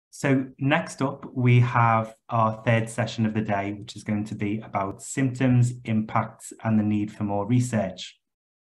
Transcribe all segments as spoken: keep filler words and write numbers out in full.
So next up, we have our third session of the day, which is going to be about symptoms, impacts, and the need for more research.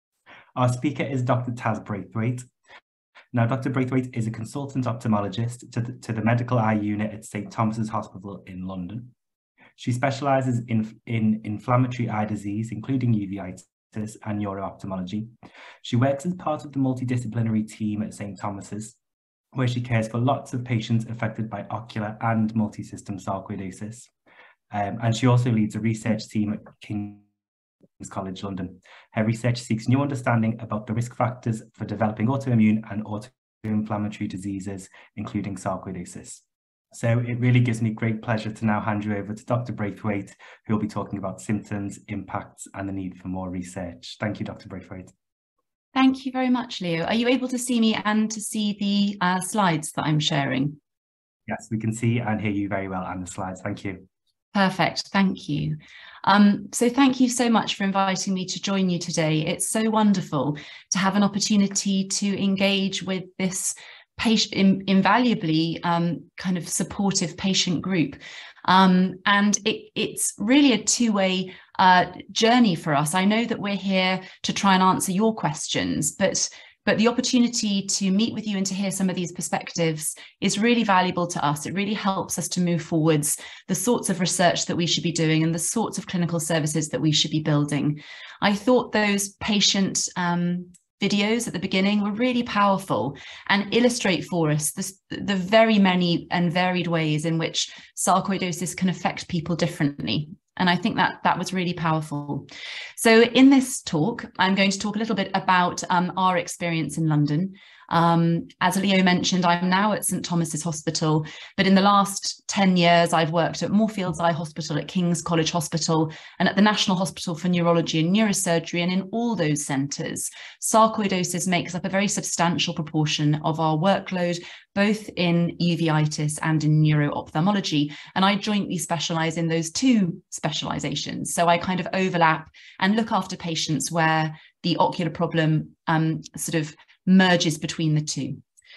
Our speaker is Doctor Tas Braithwaite. Now, Doctor Braithwaite is a consultant ophthalmologist to the, to the medical eye unit at Saint Thomas's Hospital in London. She specialises in, in inflammatory eye disease, including uveitis and neuro-ophthalmology. She works as part of the multidisciplinary team at Saint Thomas's, where she cares for lots of patients affected by ocular and multi-system sarcoidosis. Um, and she also leads a research team at King's College London. Her research seeks new understanding about the risk factors for developing autoimmune and autoinflammatory diseases, including sarcoidosis. So it really gives me great pleasure to now hand you over to Doctor Braithwaite, who will be talking about symptoms, impacts, and the need for more research. Thank you, Doctor Braithwaite. Thank you very much, Leo. Are you able to see me and to see the uh, slides that I'm sharing? Yes, we can see and hear you very well and the slides. Thank you. Perfect. Thank you. Um, so thank you so much for inviting me to join you today. It's so wonderful to have an opportunity to engage with this patient, in, invaluably um, kind of supportive patient group. Um, and it, it's really a two-way uh, journey for us. I know that we're here to try and answer your questions, but But the opportunity to meet with you and to hear some of these perspectives is really valuable to us. It really helps us to move forwards the sorts of research that we should be doing and the sorts of clinical services that we should be building. I thought those patient um, videos at the beginning were really powerful and illustrate for us this, the very many and varied ways in which sarcoidosis can affect people differently. And I think that that was really powerful. So in this talk, I'm going to talk a little bit about um, our experience in London. Um, as Leo mentioned, I'm now at Saint Thomas's Hospital, but in the last ten years, I've worked at Moorfields Eye Hospital, at King's College Hospital, and at the National Hospital for Neurology and Neurosurgery. And in all those centres, sarcoidosis makes up a very substantial proportion of our workload, both in uveitis and in neuro-ophthalmology. And I jointly specialise in those two specialisations. So I kind of overlap and look after patients where the ocular problem um, sort of merges between the two.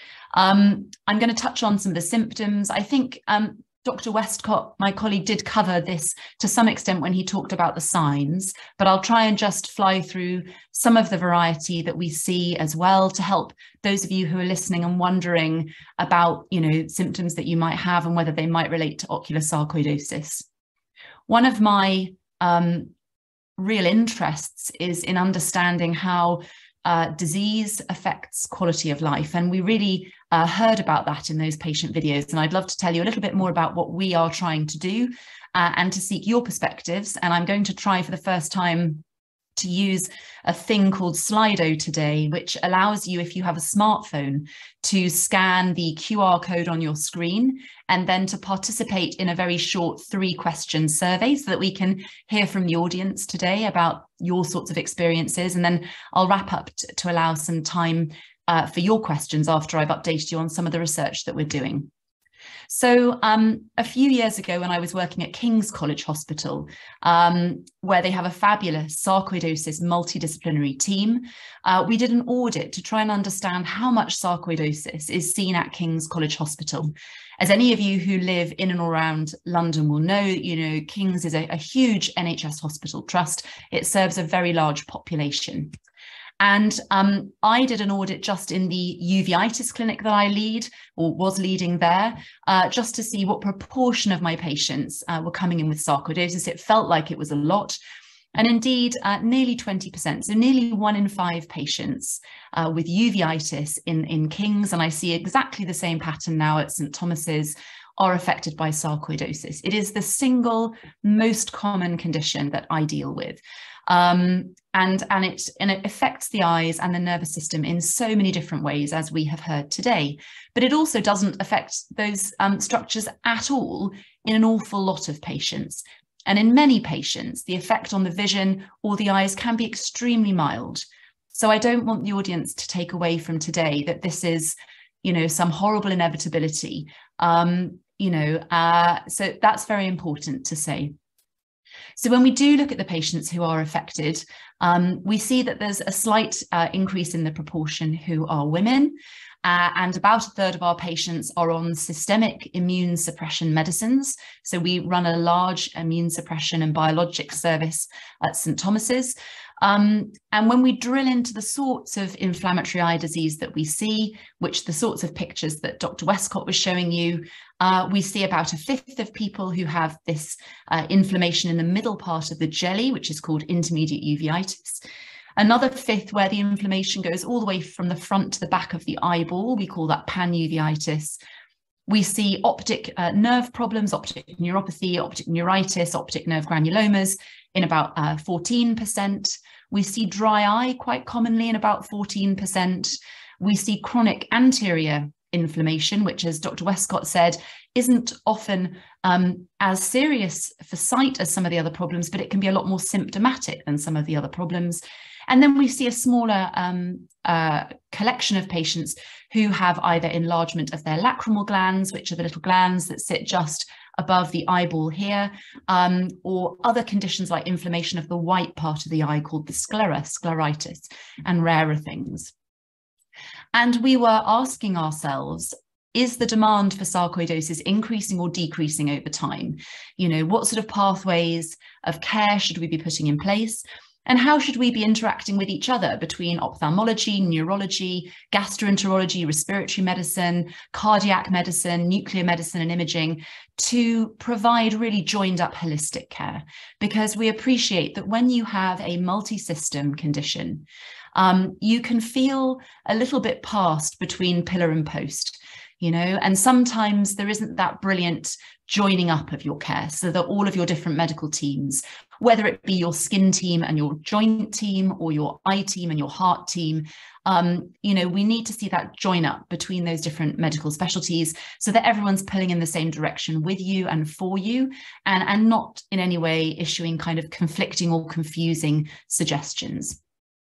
Um, I'm going to touch on some of the symptoms. I think um, Doctor Westcott, my colleague, did cover this to some extent when he talked about the signs, but I'll try and just fly through some of the variety that we see as well to help those of you who are listening and wondering about, you know, symptoms that you might have and whether they might relate to ocular sarcoidosis. One of my um, real interests is in understanding how Uh, disease affects quality of life. And we really uh, heard about that in those patient videos. And I'd love to tell you a little bit more about what we are trying to do uh, and to seek your perspectives. And I'm going to try for the first time to use a thing called Slido today, which allows you, if you have a smartphone, to scan the Q R code on your screen and then to participate in a very short three question survey so that we can hear from the audience today about your sorts of experiences. And then I'll wrap up to allow some time uh, for your questions after I've updated you on some of the research that we're doing. So um, a few years ago when I was working at King's College Hospital, um, where they have a fabulous sarcoidosis multidisciplinary team, uh, we did an audit to try and understand how much sarcoidosis is seen at King's College Hospital. As any of you who live in and around London will know, you know, King's is a, a huge N H S hospital trust. It serves a very large population. And um, I did an audit just in the uveitis clinic that I lead, or was leading there, uh, just to see what proportion of my patients uh, were coming in with sarcoidosis. It felt like it was a lot. And indeed, uh, nearly twenty percent, so nearly one in five patients uh, with uveitis in, in King's, and I see exactly the same pattern now at Saint Thomas's, are affected by sarcoidosis. It is the single most common condition that I deal with. Um, and, and, it, and it affects the eyes and the nervous system in so many different ways, as we have heard today. But it also doesn't affect those um, structures at all in an awful lot of patients. And in many patients, the effect on the vision or the eyes can be extremely mild. So I don't want the audience to take away from today that this is, you know, some horrible inevitability. Um, you know, uh, so that's very important to say. So when we do look at the patients who are affected, um, we see that there's a slight uh, increase in the proportion who are women. Uh, and about a third of our patients are on systemic immune suppression medicines. So we run a large immune suppression and biologic service at St Thomas's. Um, and when we drill into the sorts of inflammatory eye disease that we see, which the sorts of pictures that Doctor Westcott was showing you, uh, we see about a fifth of people who have this uh, inflammation in the middle part of the jelly, which is called intermediate uveitis. Another fifth where the inflammation goes all the way from the front to the back of the eyeball. We call that panuveitis. We see optic uh, nerve problems, optic neuropathy, optic neuritis, optic nerve granulomas in about uh, fourteen percent. We see dry eye quite commonly in about fourteen percent. We see chronic anterior inflammation, which, as Doctor Westcott said, isn't often um, as serious for sight as some of the other problems, but it can be a lot more symptomatic than some of the other problems. And then we see a smaller um, uh, collection of patients who have either enlargement of their lacrimal glands, which are the little glands that sit just above the eyeball here, um, or other conditions like inflammation of the white part of the eye called the sclera, scleritis, and rarer things. And we were asking ourselves, is the demand for sarcoidosis increasing or decreasing over time? You know, what sort of pathways of care should we be putting in place? And how should we be interacting with each other between ophthalmology, neurology, gastroenterology, respiratory medicine, cardiac medicine, nuclear medicine and imaging to provide really joined up holistic care? Because we appreciate that when you have a multi-system condition, um, you can feel a little bit passed between pillar and post, you know, and sometimes there isn't that brilliant joining up of your care so that all of your different medical teams, whether it be your skin team and your joint team or your eye team and your heart team, um, you know, we need to see that join up between those different medical specialties so that everyone's pulling in the same direction with you and for you, and, and not in any way issuing kind of conflicting or confusing suggestions.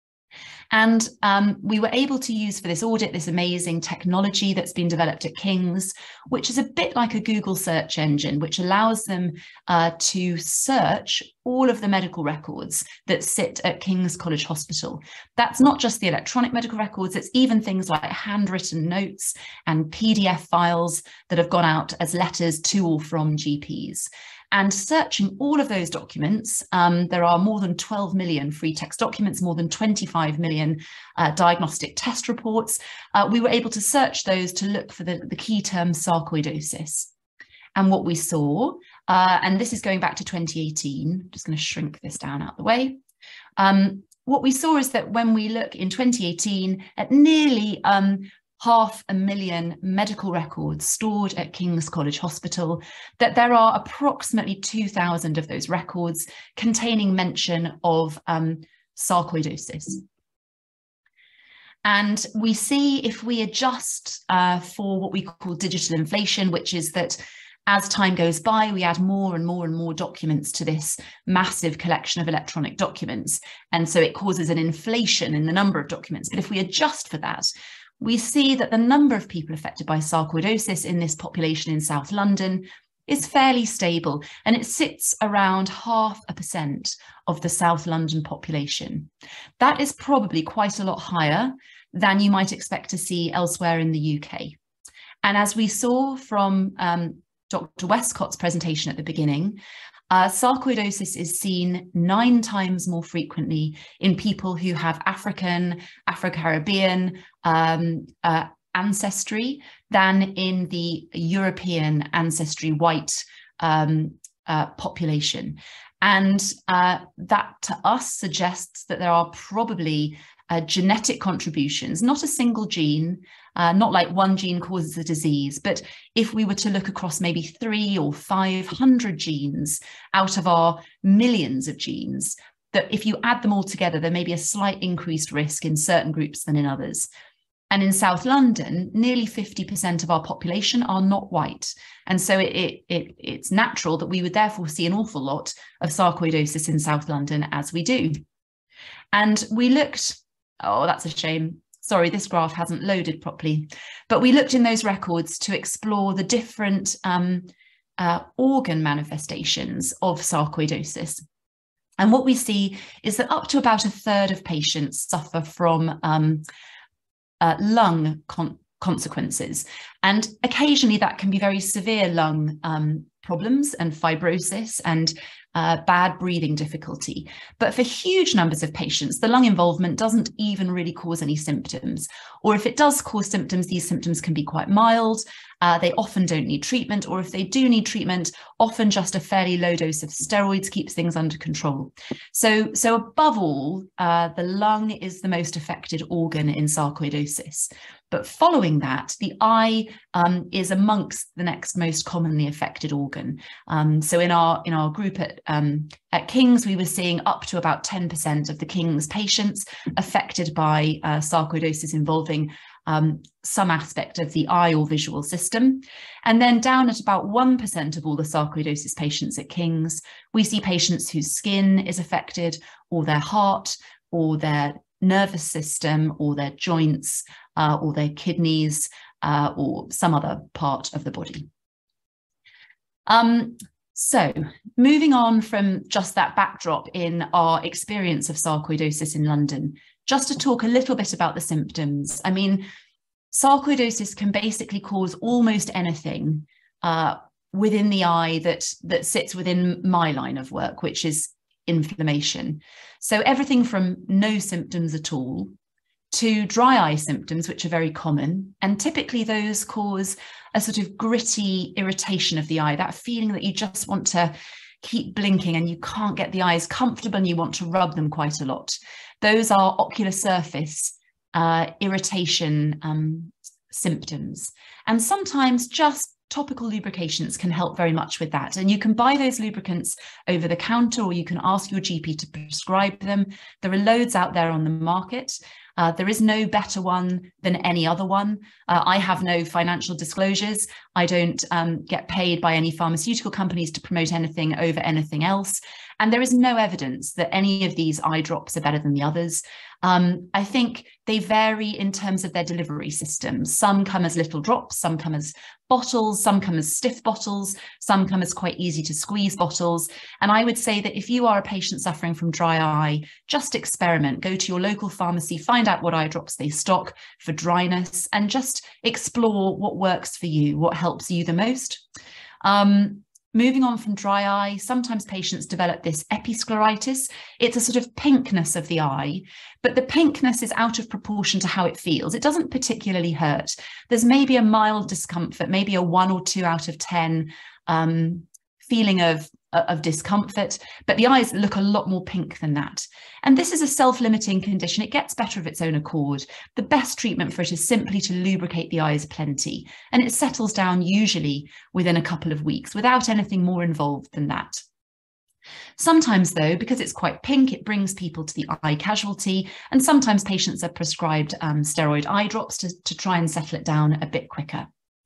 And um, we were able to use for this audit this amazing technology that's been developed at King's, which is a bit like a Google search engine, which allows them uh, to search all of the medical records that sit at King's College Hospital. That's not just the electronic medical records, it's even things like handwritten notes and P D F files that have gone out as letters to or from G Ps. And searching all of those documents, um, there are more than twelve million free text documents, more than twenty-five million uh, diagnostic test reports. Uh, we were able to search those to look for the, the key term sarcoidosis. And what we saw, uh, and this is going back to twenty eighteen, I'm just going to shrink this down out the way. Um, what we saw is that when we look in twenty eighteen at nearly um, half a million medical records stored at King's College Hospital, that there are approximately two thousand of those records containing mention of um, sarcoidosis. And we see if we adjust uh, for what we call digital inflation, which is that as time goes by, we add more and more and more documents to this massive collection of electronic documents. And so it causes an inflation in the number of documents. But if we adjust for that, we see that the number of people affected by sarcoidosis in this population in South London is fairly stable, and it sits around half a percent of the South London population. That is probably quite a lot higher than you might expect to see elsewhere in the U K. And as we saw from um, Doctor Westcott's presentation at the beginning, Uh, sarcoidosis is seen nine times more frequently in people who have African, Afro-Caribbean um, uh, ancestry than in the European ancestry white um, uh, population. And uh, that to us suggests that there are probably uh, genetic contributions, not a single gene, uh, not like one gene causes a disease, but if we were to look across maybe three or five hundred genes out of our millions of genes, that if you add them all together, there may be a slight increased risk in certain groups than in others. And in South London, nearly fifty percent of our population are not white. And so it, it, it, it's natural that we would therefore see an awful lot of sarcoidosis in South London as we do. And we looked, oh, that's a shame. Sorry, this graph hasn't loaded properly. But we looked in those records to explore the different um, uh, organ manifestations of sarcoidosis. And what we see is that up to about a third of patients suffer from um, Uh, lung con consequences. And occasionally that can be very severe lung um, problems and fibrosis and uh, bad breathing difficulty. But for huge numbers of patients, the lung involvement doesn't even really cause any symptoms. Or if it does cause symptoms, these symptoms can be quite mild. Uh, they often don't need treatment, or if they do need treatment, often just a fairly low dose of steroids keeps things under control. So, so above all, uh, the lung is the most affected organ in sarcoidosis. But following that, the eye um, is amongst the next most commonly affected organ. Um, so in our in our group at um, at King's, we were seeing up to about ten percent of the King's patients affected by uh, sarcoidosis involving um, some aspect of the eye or visual system. And then down at about one percent of all the sarcoidosis patients at King's, we see patients whose skin is affected, or their heart, or their nervous system, or their joints, uh, or their kidneys, uh, or some other part of the body. Um, so moving on from just that backdrop in our experience of sarcoidosis in London, just to talk a little bit about the symptoms. I mean, sarcoidosis can basically cause almost anything uh, within the eye that, that sits within my line of work, which is inflammation. So everything from no symptoms at all to dry eye symptoms, which are very common. And typically those cause a sort of gritty irritation of the eye, that feeling that you just want to keep blinking and you can't get the eyes comfortable and you want to rub them quite a lot. Those are ocular surface uh, irritation um, symptoms. And sometimes just topical lubrications can help very much with that. And you can buy those lubricants over the counter, or you can ask your G P to prescribe them. There are loads out there on the market. Uh, there is no better one than any other one. Uh, I have no financial disclosures. I don't um, get paid by any pharmaceutical companies to promote anything over anything else. And there is no evidence that any of these eye drops are better than the others. Um, I think they vary in terms of their delivery systems. Some come as little drops, some come as bottles, some come as stiff bottles, some come as quite easy to squeeze bottles. And I would say that if you are a patient suffering from dry eye, just experiment, go to your local pharmacy, find out what eye drops they stock for dryness, and just explore what works for you, what helps you the most. Um, Moving on from dry eye, sometimes patients develop this episcleritis. It's a sort of pinkness of the eye, but the pinkness is out of proportion to how it feels. It doesn't particularly hurt. There's maybe a mild discomfort, maybe a one or two out of ten um, feeling of, of discomfort, but the eyes look a lot more pink than that. And this is a self-limiting condition. It gets better of its own accord. The best treatment for it is simply to lubricate the eyes plenty, and it settles down usually within a couple of weeks without anything more involved than that. Sometimes though, because it's quite pink, it brings people to the eye casualty, and sometimes patients are prescribed um, steroid eye drops to, to try and settle it down a bit quicker.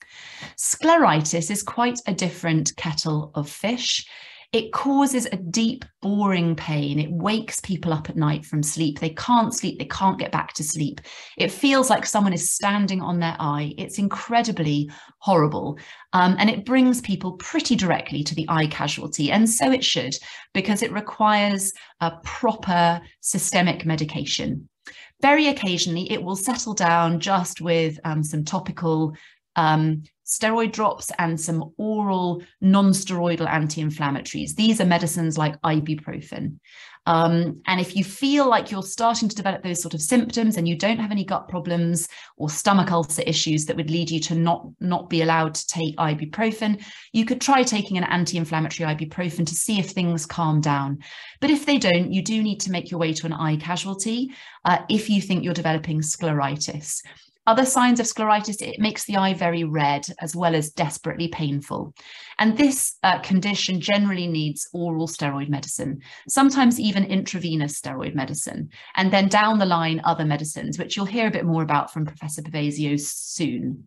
Scleritis is quite a different kettle of fish. It causes a deep, boring pain. It wakes people up at night from sleep. They can't sleep. They can't get back to sleep. It feels like someone is standing on their eye. It's incredibly horrible. Um, and it brings people pretty directly to the eye casualty. And so it should, because it requires a proper systemic medication. Very occasionally, it will settle down just with um, some topical um, steroid drops and some oral non-steroidal anti-inflammatories. These are medicines like ibuprofen. Um, and if you feel like you're starting to develop those sort of symptoms and you don't have any gut problems or stomach ulcer issues that would lead you to not, not be allowed to take ibuprofen, you could try taking an anti-inflammatory ibuprofen to see if things calm down. But if they don't, you do need to make your way to an eye casualty uh, if you think you're developing scleritis. Other signs of scleritis, it makes the eye very red as well as desperately painful. And this uh, condition generally needs oral steroid medicine, sometimes even intravenous steroid medicine, and then down the line, other medicines, which you'll hear a bit more about from Professor Pavesio soon.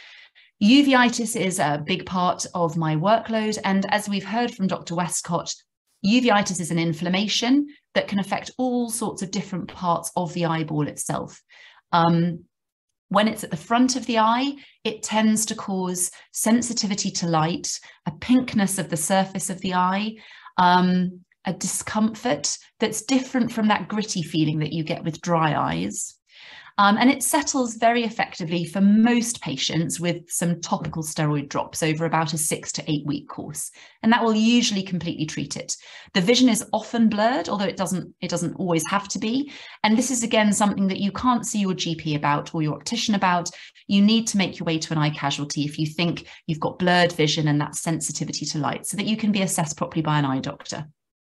Uveitis is a big part of my workload. And as we've heard from Doctor Westcott, uveitis is an inflammation that can affect all sorts of different parts of the eyeball itself. Um, When it's at the front of the eye, it tends to cause sensitivity to light, a pinkness of the surface of the eye, um, a discomfort that's different from that gritty feeling that you get with dry eyes. Um, and it settles very effectively for most patients with some topical steroid drops over about a six to eight week course. And that will usually completely treat it. The vision is often blurred, although it doesn't, it doesn't always have to be. And this is, again, something that you can't see your G P about or your optician about. You need to make your way to an eye casualty if you think you've got blurred vision and that sensitivity to light, so that you can be assessed properly by an eye doctor.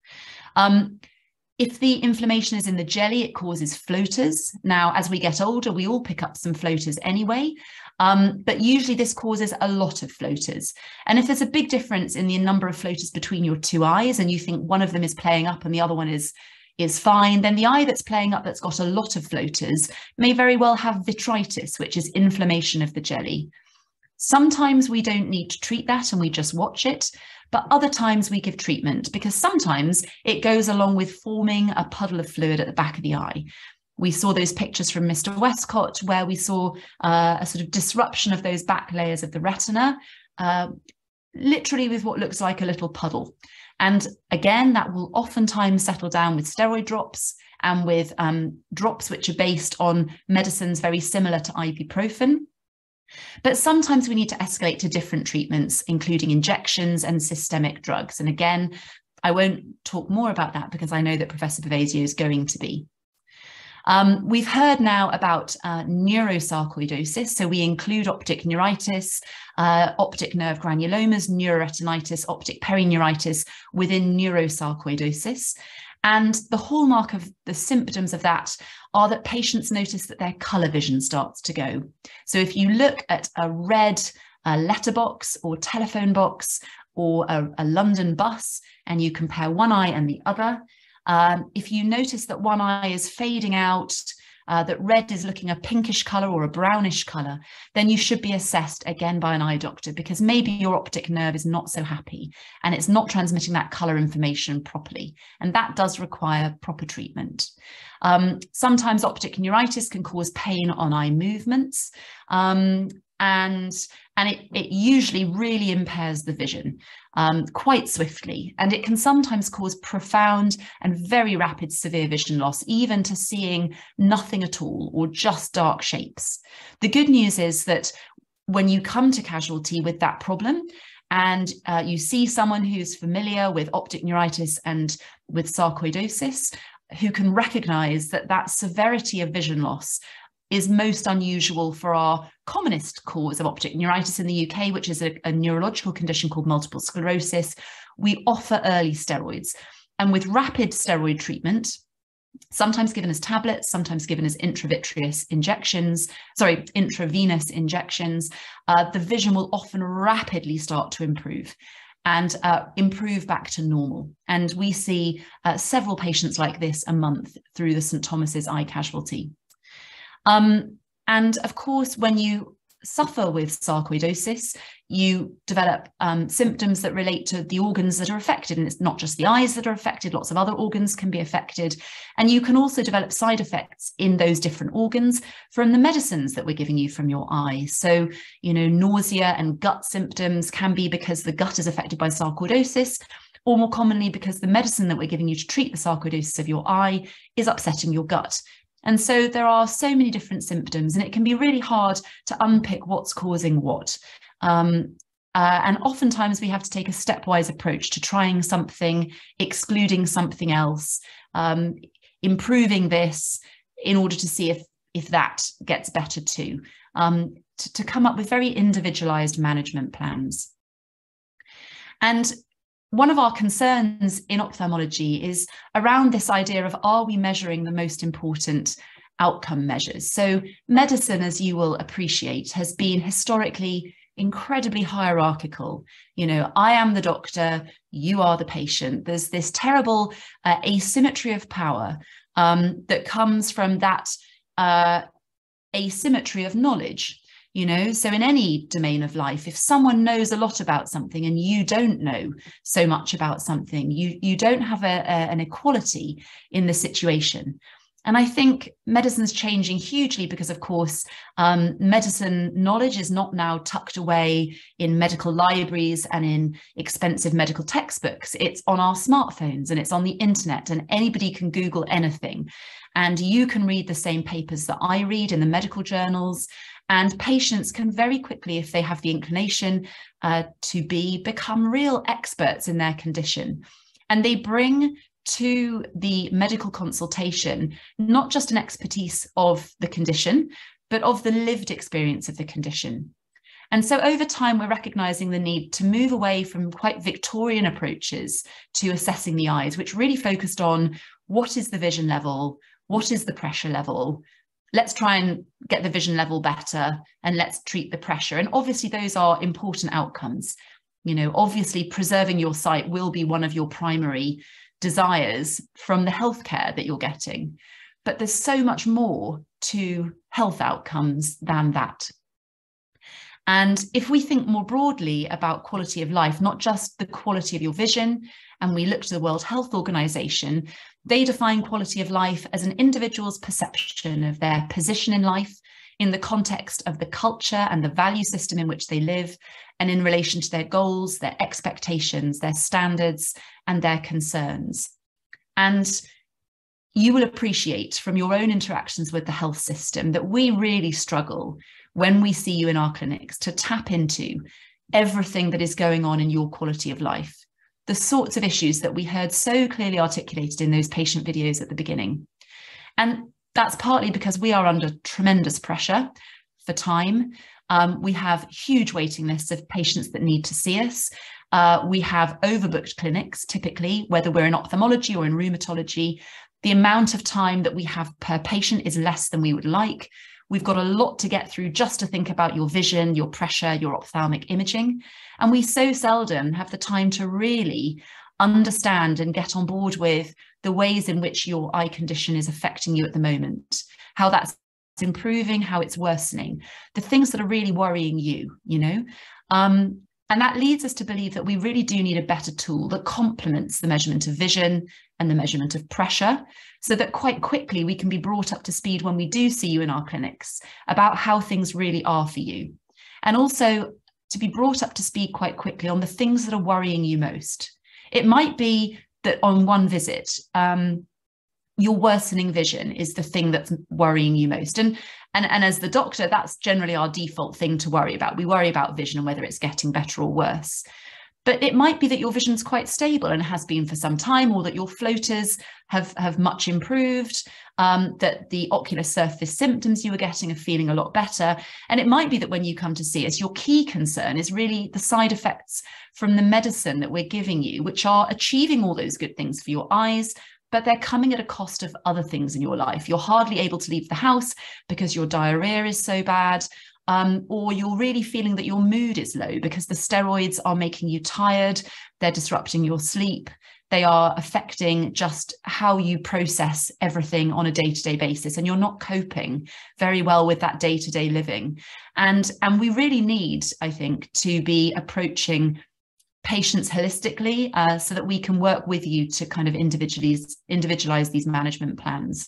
Um, If the inflammation is in the jelly, it causes floaters. Now, as we get older, we all pick up some floaters anyway, um, but usually this causes a lot of floaters. And if there's a big difference in the number of floaters between your two eyes and you think one of them is playing up and the other one is, is fine, then the eye that's playing up that's got a lot of floaters may very well have vitritis, which is inflammation of the jelly. Sometimes we don't need to treat that and we just watch it, but other times we give treatment because sometimes it goes along with forming a puddle of fluid at the back of the eye. We saw those pictures from Mister Westcott where we saw uh, a sort of disruption of those back layers of the retina, uh, literally with what looks like a little puddle. And again, that will oftentimes settle down with steroid drops and with um, drops which are based on medicines very similar to ibuprofen. But sometimes we need to escalate to different treatments, including injections and systemic drugs. And again, I won't talk more about that because I know that Professor Pavesio is going to be. Um, we've heard now about uh, neurosarcoidosis. So we include optic neuritis, uh, optic nerve granulomas, neuroretinitis, optic perineuritis within neurosarcoidosis. And the hallmark of the symptoms of that are that patients notice that their colour vision starts to go. So if you look at a red uh, letterbox or telephone box or a, a London bus and you compare one eye and the other, um, if you notice that one eye is fading out, Uh, that red is looking a pinkish colour or a brownish colour, then you should be assessed again by an eye doctor because maybe your optic nerve is not so happy and it's not transmitting that colour information properly. And that does require proper treatment. Um, sometimes optic neuritis can cause pain on eye movements. Um, and and it, it usually really impairs the vision um, quite swiftly. And it can sometimes cause profound and very rapid severe vision loss, even to seeing nothing at all or just dark shapes. The good news is that when you come to casualty with that problem and uh, you see someone who's familiar with optic neuritis and with sarcoidosis, who can recognize that that severity of vision loss is most unusual for our commonest cause of optic neuritis in the U K, which is a, a neurological condition called multiple sclerosis, we offer early steroids. And with rapid steroid treatment, sometimes given as tablets, sometimes given as intravitreous injections, sorry, intravenous injections, uh, the vision will often rapidly start to improve and uh, improve back to normal. And we see uh, several patients like this a month through the Saint Thomas's Eye Casualty. Um, and of course, when you suffer with sarcoidosis, you develop um, symptoms that relate to the organs that are affected. And it's not just the eyes that are affected, lots of other organs can be affected. And you can also develop side effects in those different organs from the medicines that we're giving you from your eye. So, you know, nausea and gut symptoms can be because the gut is affected by sarcoidosis, or more commonly because the medicine that we're giving you to treat the sarcoidosis of your eye is upsetting your gut. And so there are so many different symptoms, and it can be really hard to unpick what's causing what. Um, uh, and oftentimes we have to take a stepwise approach to trying something, excluding something else, um, improving this in order to see if, if that gets better too, um, to, to come up with very individualized management plans. And one of our concerns in ophthalmology is around this idea of, are we measuring the most important outcome measures? So medicine, as you will appreciate, has been historically incredibly hierarchical. You know, I am the doctor, you are the patient. There's this terrible uh, asymmetry of power um, that comes from that uh, asymmetry of knowledge. You know, so in any domain of life, if someone knows a lot about something and you don't know so much about something, you, you don't have a, a, an equality in the situation. And I think medicine's changing hugely because, of course, um, medicine knowledge is not now tucked away in medical libraries and in expensive medical textbooks. It's on our smartphones and it's on the internet, and anybody can Google anything. And you can read the same papers that I read in the medical journals. And patients can very quickly, if they have the inclination uh, to be, become real experts in their condition. And they bring to the medical consultation not just an expertise of the condition, but of the lived experience of the condition. And so over time, we're recognizing the need to move away from quite Victorian approaches to assessing the eyes, which really focused on what is the vision level, what is the pressure level. Let's try and get the vision level better and let's treat the pressure. And obviously those are important outcomes. You know, obviously preserving your sight will be one of your primary desires from the healthcare that you're getting. But there's so much more to health outcomes than that. And if we think more broadly about quality of life, not just the quality of your vision, and we look to the World Health Organization, they define quality of life as an individual's perception of their position in life, in the context of the culture and the value system in which they live, and in relation to their goals, their expectations, their standards, and their concerns. And you will appreciate from your own interactions with the health system that we really struggle when we see you in our clinics to tap into everything that is going on in your quality of life, the sorts of issues that we heard so clearly articulated in those patient videos at the beginning. And that's partly because we are under tremendous pressure for time. Um, we have huge waiting lists of patients that need to see us. Uh, we have overbooked clinics, typically, whether we're in ophthalmology or in rheumatology. The amount of time that we have per patient is less than we would like. We've got a lot to get through just to think about your vision, your pressure, your ophthalmic imaging. And we so seldom have the time to really understand and get on board with the ways in which your eye condition is affecting you at the moment, how that's improving, how it's worsening, the things that are really worrying you, you know. Um, and that leads us to believe that we really do need a better tool that complements the measurement of vision and the measurement of pressure, so that quite quickly we can be brought up to speed when we do see you in our clinics about how things really are for you. And also to be brought up to speed quite quickly on the things that are worrying you most. It might be that on one visit, um, your worsening vision is the thing that's worrying you most. And, and, and as the doctor, that's generally our default thing to worry about. We worry about vision and whether it's getting better or worse. But it might be that your vision's quite stable and has been for some time, or that your floaters have, have much improved, um, that the ocular surface symptoms you were getting are feeling a lot better. And it might be that when you come to see us, your key concern is really the side effects from the medicine that we're giving you, which are achieving all those good things for your eyes, but they're coming at a cost of other things in your life. You're hardly able to leave the house because your diarrhea is so bad. Um, or you're really feeling that your mood is low because the steroids are making you tired, they're disrupting your sleep, they are affecting just how you process everything on a day-to-day basis, and you're not coping very well with that day-to-day living. And, and we really need, I think, to be approaching patients holistically uh, so that we can work with you to kind of individualize, individualize these management plans.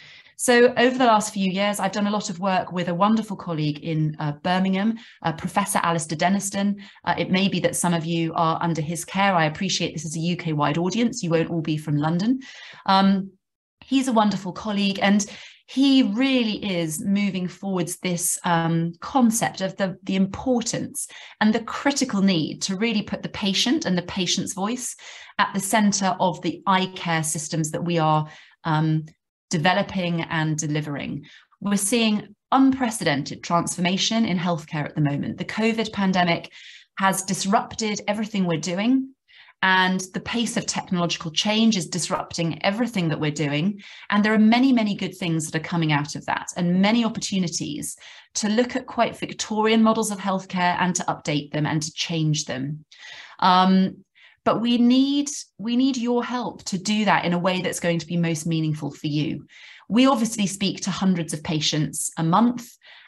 So over the last few years, I've done a lot of work with a wonderful colleague in uh, Birmingham, uh, Professor Alistair Denniston. Uh, it may be that some of you are under his care. I appreciate this is a U K-wide audience. You won't all be from London. Um, he's a wonderful colleague, and he really is moving forwards this um, concept of the, the importance and the critical need to really put the patient and the patient's voice at the centre of the eye care systems that we are um, developing and delivering. We're seeing unprecedented transformation in healthcare at the moment. The COVID pandemic has disrupted everything we're doing, and the pace of technological change is disrupting everything that we're doing. And there are many, many good things that are coming out of that, and many opportunities to look at quite Victorian models of healthcare and to update them and to change them. Um, But we need, we need your help to do that in a way that's going to be most meaningful for you. We obviously speak to hundreds of patients a month,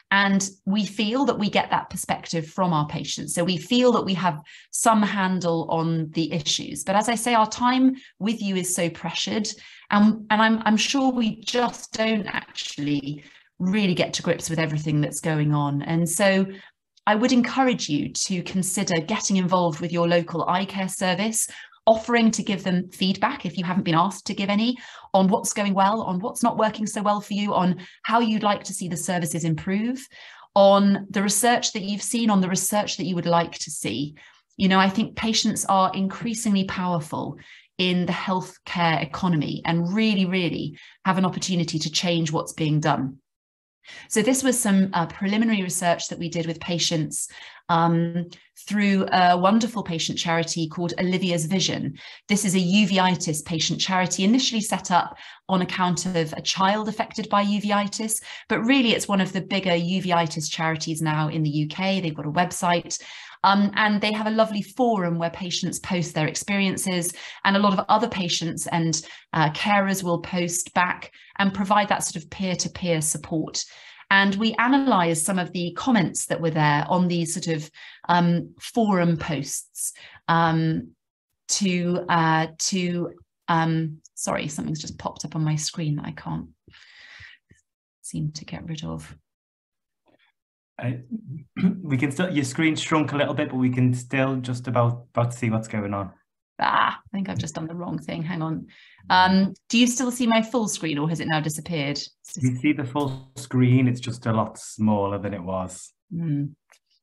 And we feel that we get that perspective from our patients. So we feel that we have some handle on the issues. But as I say, our time with you is so pressured. And, and I'm, I'm sure we just don't actually really get to grips with everything that's going on. And so I would encourage you to consider getting involved with your local eye care service, offering to give them feedback if you haven't been asked to give any, on what's going well, on what's not working so well for you, on how you'd like to see the services improve, on the research that you've seen, on the research that you would like to see. You know, I think patients are increasingly powerful in the healthcare economy and really, really have an opportunity to change what's being done. So this was some uh, preliminary research that we did with patients um, through a wonderful patient charity called Olivia's Vision. This is a uveitis patient charity, initially set up on account of a child affected by uveitis, but really it's one of the bigger uveitis charities now in the U K. They've got a website. Um, and they have a lovely forum where patients post their experiences, and a lot of other patients and uh, carers will post back and provide that sort of peer-to-peer support. And we analysed some of the comments that were there on these sort of um, forum posts um, to, uh, to um, sorry, something's just popped up on my screen that I can't seem to get rid of. Uh, we can still, your screen shrunk a little bit, but we can still just about about see what's going on. Ah, I think I've just done the wrong thing. Hang on. Um, do you still see my full screen, or has it now disappeared? Just... You see the full screen, it's just a lot smaller than it was. Mm.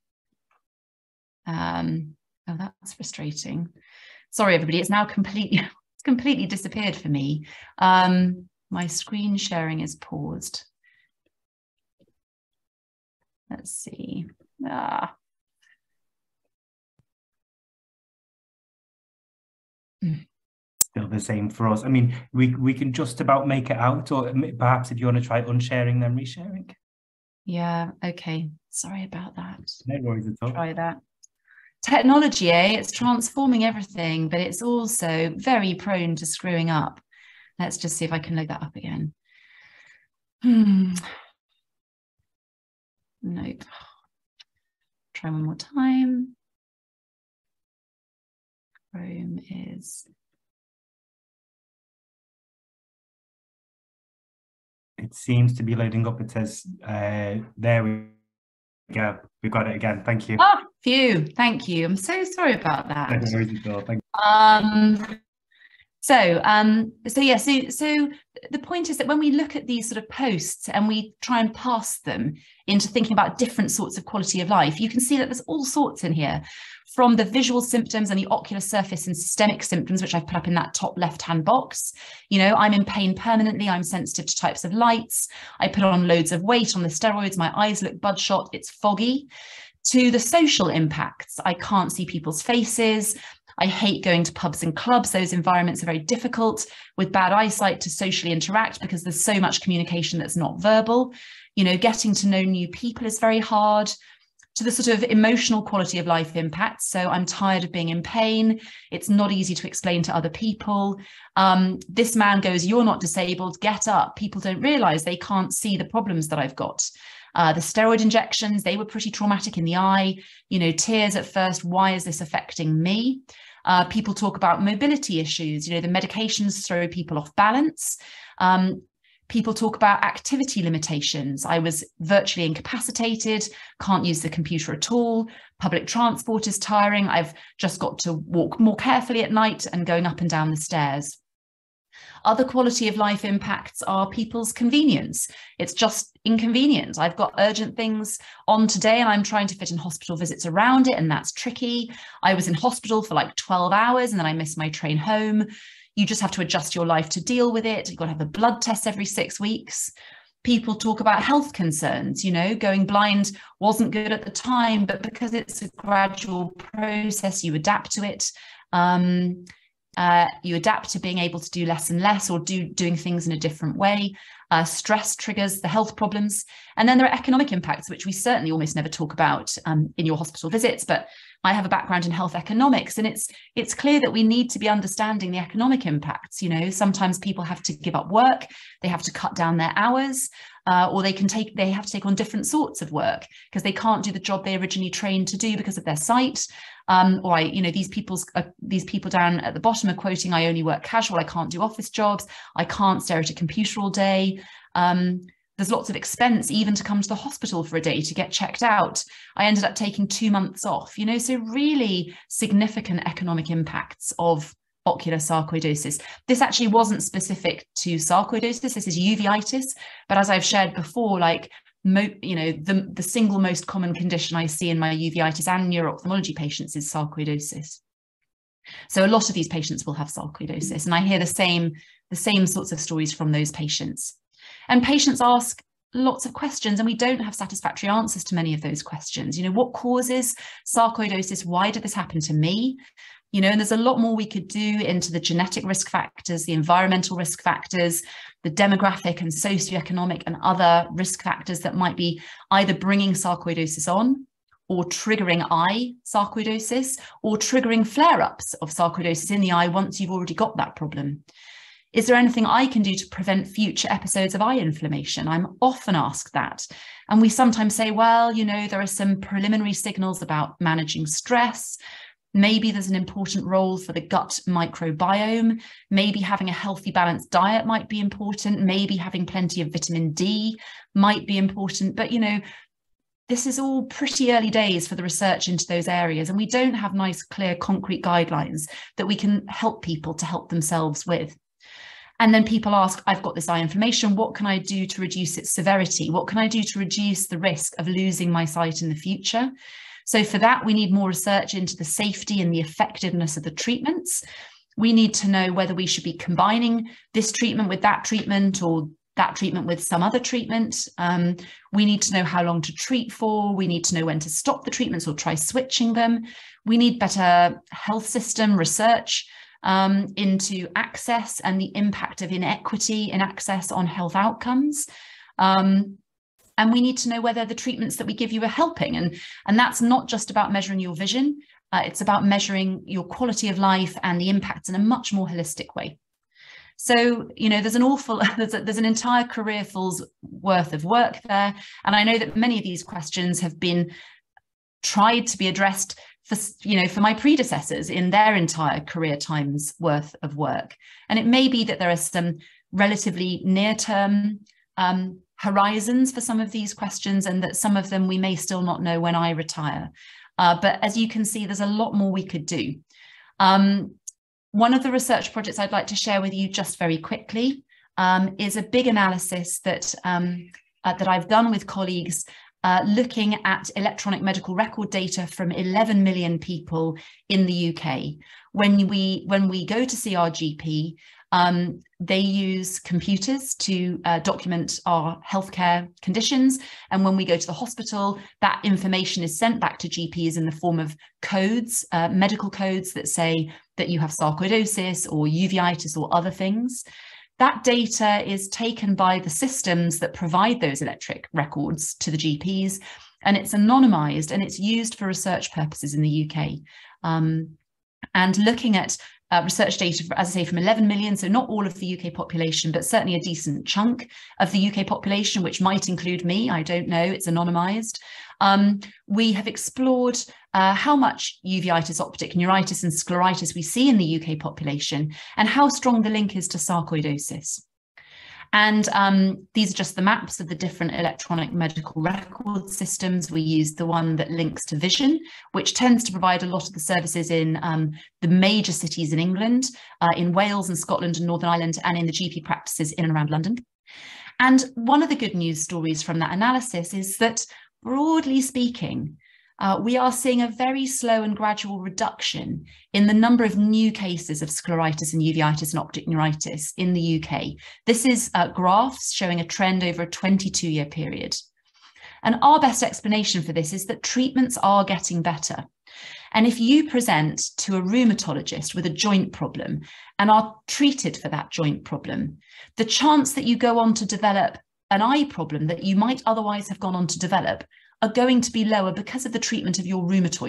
Um, oh, that's frustrating. Sorry, everybody, it's now completely, it's completely disappeared for me. Um, my screen sharing is paused. Let's see. Ah. Still the same for us. I mean, we we can just about make it out, or perhaps if you want to try unsharing then resharing. Yeah, okay. Sorry about that. No worries at all. Try that. Technology, eh? It's transforming everything, but it's also very prone to screwing up. Let's just see if I can load that up again. Hmm. Nope. Try one more time. Chrome is. It seems to be loading up. It says, uh, there we go. We've got it again. Thank you. Oh, phew. Thank you. I'm so sorry about that. No worries at all. Thank you. Um, so, um, so yeah, so, so the point is that when we look at these sort of posts and we try and pass them into thinking about different sorts of quality of life, you can see that there's all sorts in here, from the visual symptoms and the ocular surface and systemic symptoms, which I've put up in that top left-hand box. You know, I'm in pain permanently, I'm sensitive to types of lights, I put on loads of weight on the steroids, my eyes look bloodshot, it's foggy. To the social impacts, I can't see people's faces, I hate going to pubs and clubs. Those environments are very difficult with bad eyesight to socially interact because there's so much communication that's not verbal. You know, getting to know new people is very hard. To the sort of emotional quality of life impacts. So I'm tired of being in pain. It's not easy to explain to other people. Um, this man goes, you're not disabled, get up. People don't realize they can't see the problems that I've got. Uh, the steroid injections, they were pretty traumatic in the eye. You know, tears at first, why is this affecting me? Uh, people talk about mobility issues. You know, the medications throw people off balance. Um, People talk about activity limitations. I was virtually incapacitated, can't use the computer at all. Public transport is tiring. I've just got to walk more carefully at night and going up and down the stairs. Other quality of life impacts are people's convenience. It's just inconvenient. I've got urgent things on today and I'm trying to fit in hospital visits around it, and that's tricky. I was in hospital for like twelve hours and then I missed my train home. You just have to adjust your life to deal with it. You've got to have a blood test every six weeks. People talk about health concerns, you know, going blind wasn't good at the time, but because it's a gradual process, you adapt to it. Um, uh, you adapt to being able to do less and less, or do doing things in a different way. Uh, stress triggers the health problems. And then there are economic impacts, which we certainly almost never talk about um, in your hospital visits, but I have a background in health economics, and it's it's clear that we need to be understanding the economic impacts. You know, sometimes people have to give up work, they have to cut down their hours, uh, or they can take they have to take on different sorts of work because they can't do the job they originally trained to do because of their sight. Um, or I, you know, these people's uh, these people down at the bottom are quoting, "I only work casual. I can't do office jobs. I can't stare at a computer all day." Um, There's lots of expense even to come to the hospital for a day to get checked out. I ended up taking two months off, you know, so really significant economic impacts of ocular sarcoidosis. This actually wasn't specific to sarcoidosis, this is uveitis, but as I've shared before, like, mo you know, the, the single most common condition I see in my uveitis and neuro-ophthalmology patients is sarcoidosis. So a lot of these patients will have sarcoidosis, and I hear the same, the same sorts of stories from those patients. And patients ask lots of questions, and we don't have satisfactory answers to many of those questions. You know, what causes sarcoidosis? Why did this happen to me? You know, and there's a lot more we could do into the genetic risk factors, the environmental risk factors, the demographic and socioeconomic and other risk factors that might be either bringing sarcoidosis on, or triggering eye sarcoidosis, or triggering flare-ups of sarcoidosis in the eye once you've already got that problem. Is there anything I can do to prevent future episodes of eye inflammation? I'm often asked that. And we sometimes say, well, you know, there are some preliminary signals about managing stress. Maybe there's an important role for the gut microbiome. Maybe having a healthy, balanced diet might be important. Maybe having plenty of vitamin D might be important. But, you know, this is all pretty early days for the research into those areas. And we don't have nice, clear, concrete guidelines that we can help people to help themselves with. And then people ask, I've got this eye inflammation, what can I do to reduce its severity? What can I do to reduce the risk of losing my sight in the future? So for that, we need more research into the safety and the effectiveness of the treatments. We need to know whether we should be combining this treatment with that treatment, or that treatment with some other treatment. Um, we need to know how long to treat for. We need to know when to stop the treatments or try switching them. We need better health system research Um, into access and the impact of inequity in access on health outcomes. Um, and we need to know whether the treatments that we give you are helping. And, and that's not just about measuring your vision, uh, it's about measuring your quality of life and the impacts in a much more holistic way. So, you know, there's an awful, there's, a, there's an entire career full's worth of work there. And I know that many of these questions have been tried to be addressed for, you know, for my predecessors in their entire career time's worth of work. And it may be that there are some relatively near-term um, horizons for some of these questions, and that some of them we may still not know when I retire. Uh, but as you can see, there's a lot more we could do. Um, one of the research projects I'd like to share with you just very quickly um, is a big analysis that, um, uh, that I've done with colleagues Uh, looking at electronic medical record data from eleven million people in the U K. When we, when we go to see our G P, um, they use computers to uh, document our healthcare conditions. And when we go to the hospital, that information is sent back to G Ps in the form of codes, uh, medical codes that say that you have sarcoidosis or uveitis or other things. That data is taken by the systems that provide those electric records to the G Ps, and it's anonymized and it's used for research purposes in the U K. Um, and looking at uh, research data, as I say, from eleven million, so not all of the U K population, but certainly a decent chunk of the U K population, which might include me, I don't know, it's anonymized. Um, we have explored uh, how much uveitis, optic neuritis and scleritis we see in the U K population, and how strong the link is to sarcoidosis. And um, these are just the maps of the different electronic medical record systems. We use the one that links to vision, which tends to provide a lot of the services in um, the major cities in England, uh, in Wales and Scotland and Northern Ireland, and in the G P practices in and around London. And one of the good news stories from that analysis is that, broadly speaking, Uh, we are seeing a very slow and gradual reduction in the number of new cases of scleritis and uveitis and optic neuritis in the U K. This is uh, graphs showing a trend over a twenty-two year period. And our best explanation for this is that treatments are getting better. And if you present to a rheumatologist with a joint problem and are treated for that joint problem, the chance that you go on to develop an eye problem that you might otherwise have gone on to develop are going to be lower because of the treatment of your rheumatoid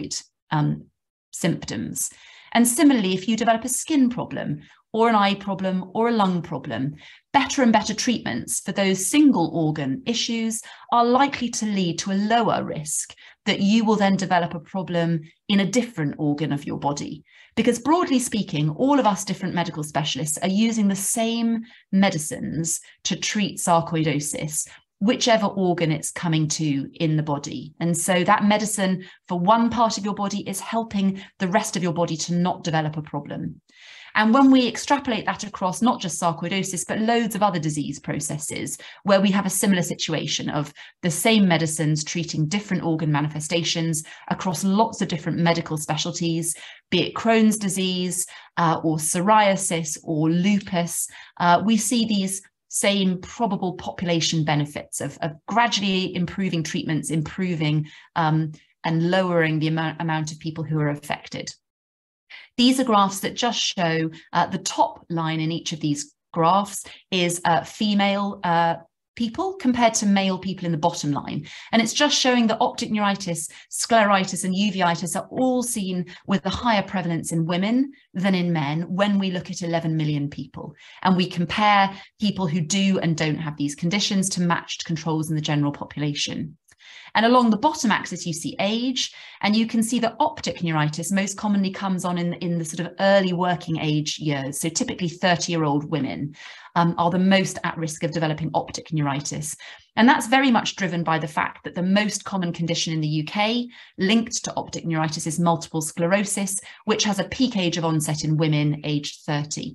um, symptoms. And similarly, if you develop a skin problem or an eye problem or a lung problem, better and better treatments for those single organ issues are likely to lead to a lower risk that you will then develop a problem in a different organ of your body. Because broadly speaking, all of us different medical specialists are using the same medicines to treat sarcoidosis, whichever organ it's coming to in the body. And so that medicine for one part of your body is helping the rest of your body to not develop a problem. And when we extrapolate that across not just sarcoidosis, but loads of other disease processes where we have a similar situation of the same medicines treating different organ manifestations across lots of different medical specialties, be it Crohn's disease uh, or psoriasis or lupus, uh, we see these same probable population benefits of, of gradually improving treatments, improving um, and lowering the amount, amount of people who are affected. These are graphs that just show uh, the top line in each of these graphs is uh, female uh, people compared to male people in the bottom line. And it's just showing that optic neuritis, scleritis and uveitis are all seen with a higher prevalence in women than in men when we look at eleven million people. And we compare people who do and don't have these conditions to matched controls in the general population. And along the bottom axis, you see age, and you can see that optic neuritis most commonly comes on in, in the sort of early working age years. So typically thirty-year-old women um, are the most at risk of developing optic neuritis. And that's very much driven by the fact that the most common condition in the U K linked to optic neuritis is multiple sclerosis, which has a peak age of onset in women aged thirty.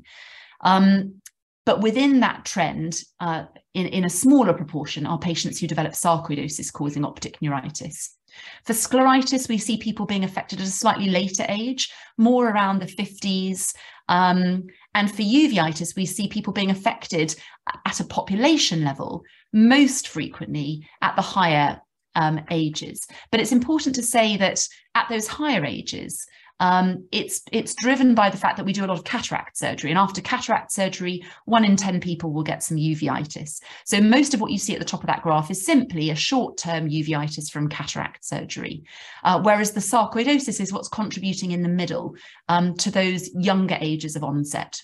Um, But within that trend, uh, in, in a smaller proportion, are patients who develop sarcoidosis causing optic neuritis. For scleritis, we see people being affected at a slightly later age, more around the fifties. Um, and for uveitis, we see people being affected at a population level, most frequently at the higher um, ages. But it's important to say that at those higher ages, Um, it's, it's driven by the fact that we do a lot of cataract surgery, and after cataract surgery, one in ten people will get some uveitis. So most of what you see at the top of that graph is simply a short-term uveitis from cataract surgery, uh, whereas the sarcoidosis is what's contributing in the middle um, to those younger ages of onset.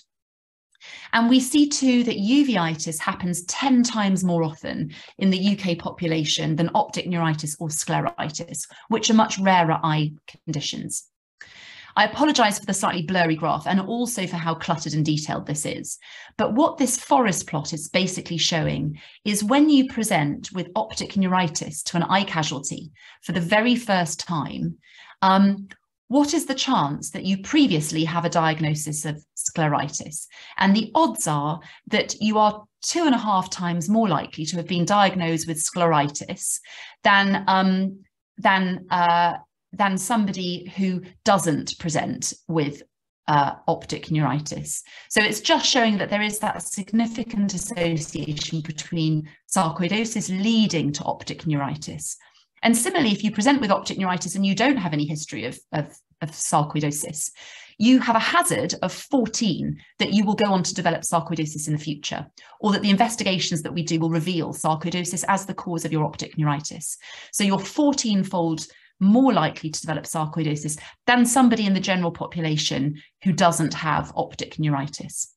And we see too that uveitis happens ten times more often in the U K population than optic neuritis or scleritis, which are much rarer eye conditions. I apologise for the slightly blurry graph and also for how cluttered and detailed this is. But what this forest plot is basically showing is when you present with optic neuritis to an eye casualty for the very first time, um, what is the chance that you previously have a diagnosis of scleritis? And the odds are that you are two and a half times more likely to have been diagnosed with scleritis than, um, than uh, than somebody who doesn't present with uh, optic neuritis. So it's just showing that there is that significant association between sarcoidosis leading to optic neuritis. And similarly, if you present with optic neuritis and you don't have any history of, of, of sarcoidosis, you have a hazard of fourteen that you will go on to develop sarcoidosis in the future, or that the investigations that we do will reveal sarcoidosis as the cause of your optic neuritis. So you're fourteen-fold more likely to develop sarcoidosis than somebody in the general population who doesn't have optic neuritis.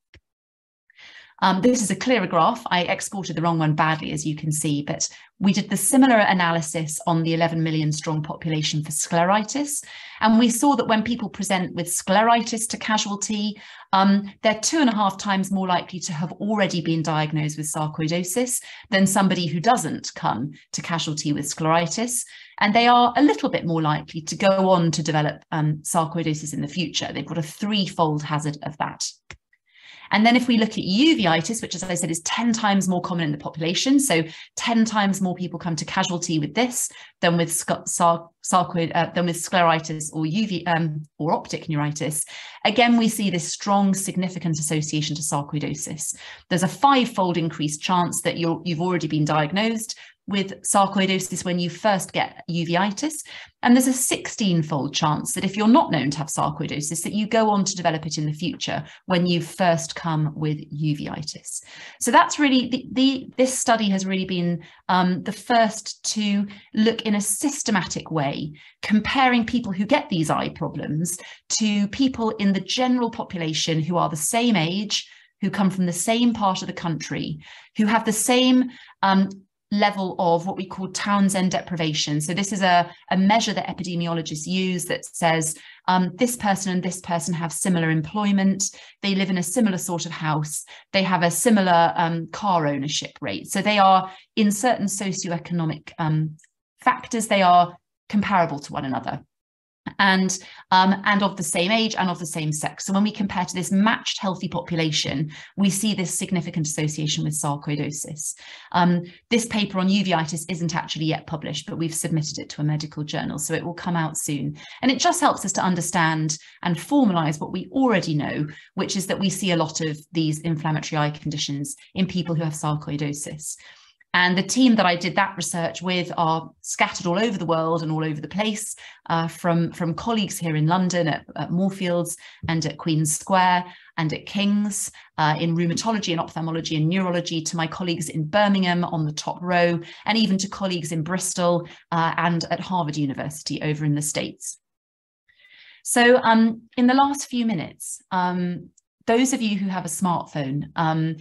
Um, this is a clearer graph. I exported the wrong one badly, as you can see, but we did the similar analysis on the eleven million strong population for scleritis. And we saw that when people present with scleritis to casualty, um, they're two and a half times more likely to have already been diagnosed with sarcoidosis than somebody who doesn't come to casualty with scleritis. And they are a little bit more likely to go on to develop um, sarcoidosis in the future. They've got a threefold hazard of that. And then if we look at uveitis, which, as I said, is ten times more common in the population, so ten times more people come to casualty with this than with sar sarcoid, uh, than with scleritis or U V um, or optic neuritis. Again, we see this strong, significant association to sarcoidosis. There's a five-fold increased chance that you're, you've already been diagnosed with sarcoidosis when you first get uveitis, and there's a sixteen-fold chance that if you're not known to have sarcoidosis, that you go on to develop it in the future when you first come with uveitis. So that's really, the, the this study has really been um, the first to look in a systematic way, comparing people who get these eye problems to people in the general population who are the same age, who come from the same part of the country, who have the same um, level of what we call Townsend deprivation. So this is a, a measure that epidemiologists use that says um, this person and this person have similar employment, they live in a similar sort of house, they have a similar um, car ownership rate. So they are, in certain socioeconomic um, factors, they are comparable to one another. And um, and of the same age and of the same sex. So when we compare to this matched healthy population, we see this significant association with sarcoidosis. Um, this paper on uveitis isn't actually yet published, but we've submitted it to a medical journal, so it will come out soon. And it just helps us to understand and formalize what we already know, which is that we see a lot of these inflammatory eye conditions in people who have sarcoidosis. And the team that I did that research with are scattered all over the world and all over the place, uh, from, from colleagues here in London at, at Moorfields and at Queen's Square and at King's, uh, in rheumatology and ophthalmology and neurology, to my colleagues in Birmingham on the top row, and even to colleagues in Bristol uh, and at Harvard University over in the States. So um, in the last few minutes, um, those of you who have a smartphone, um,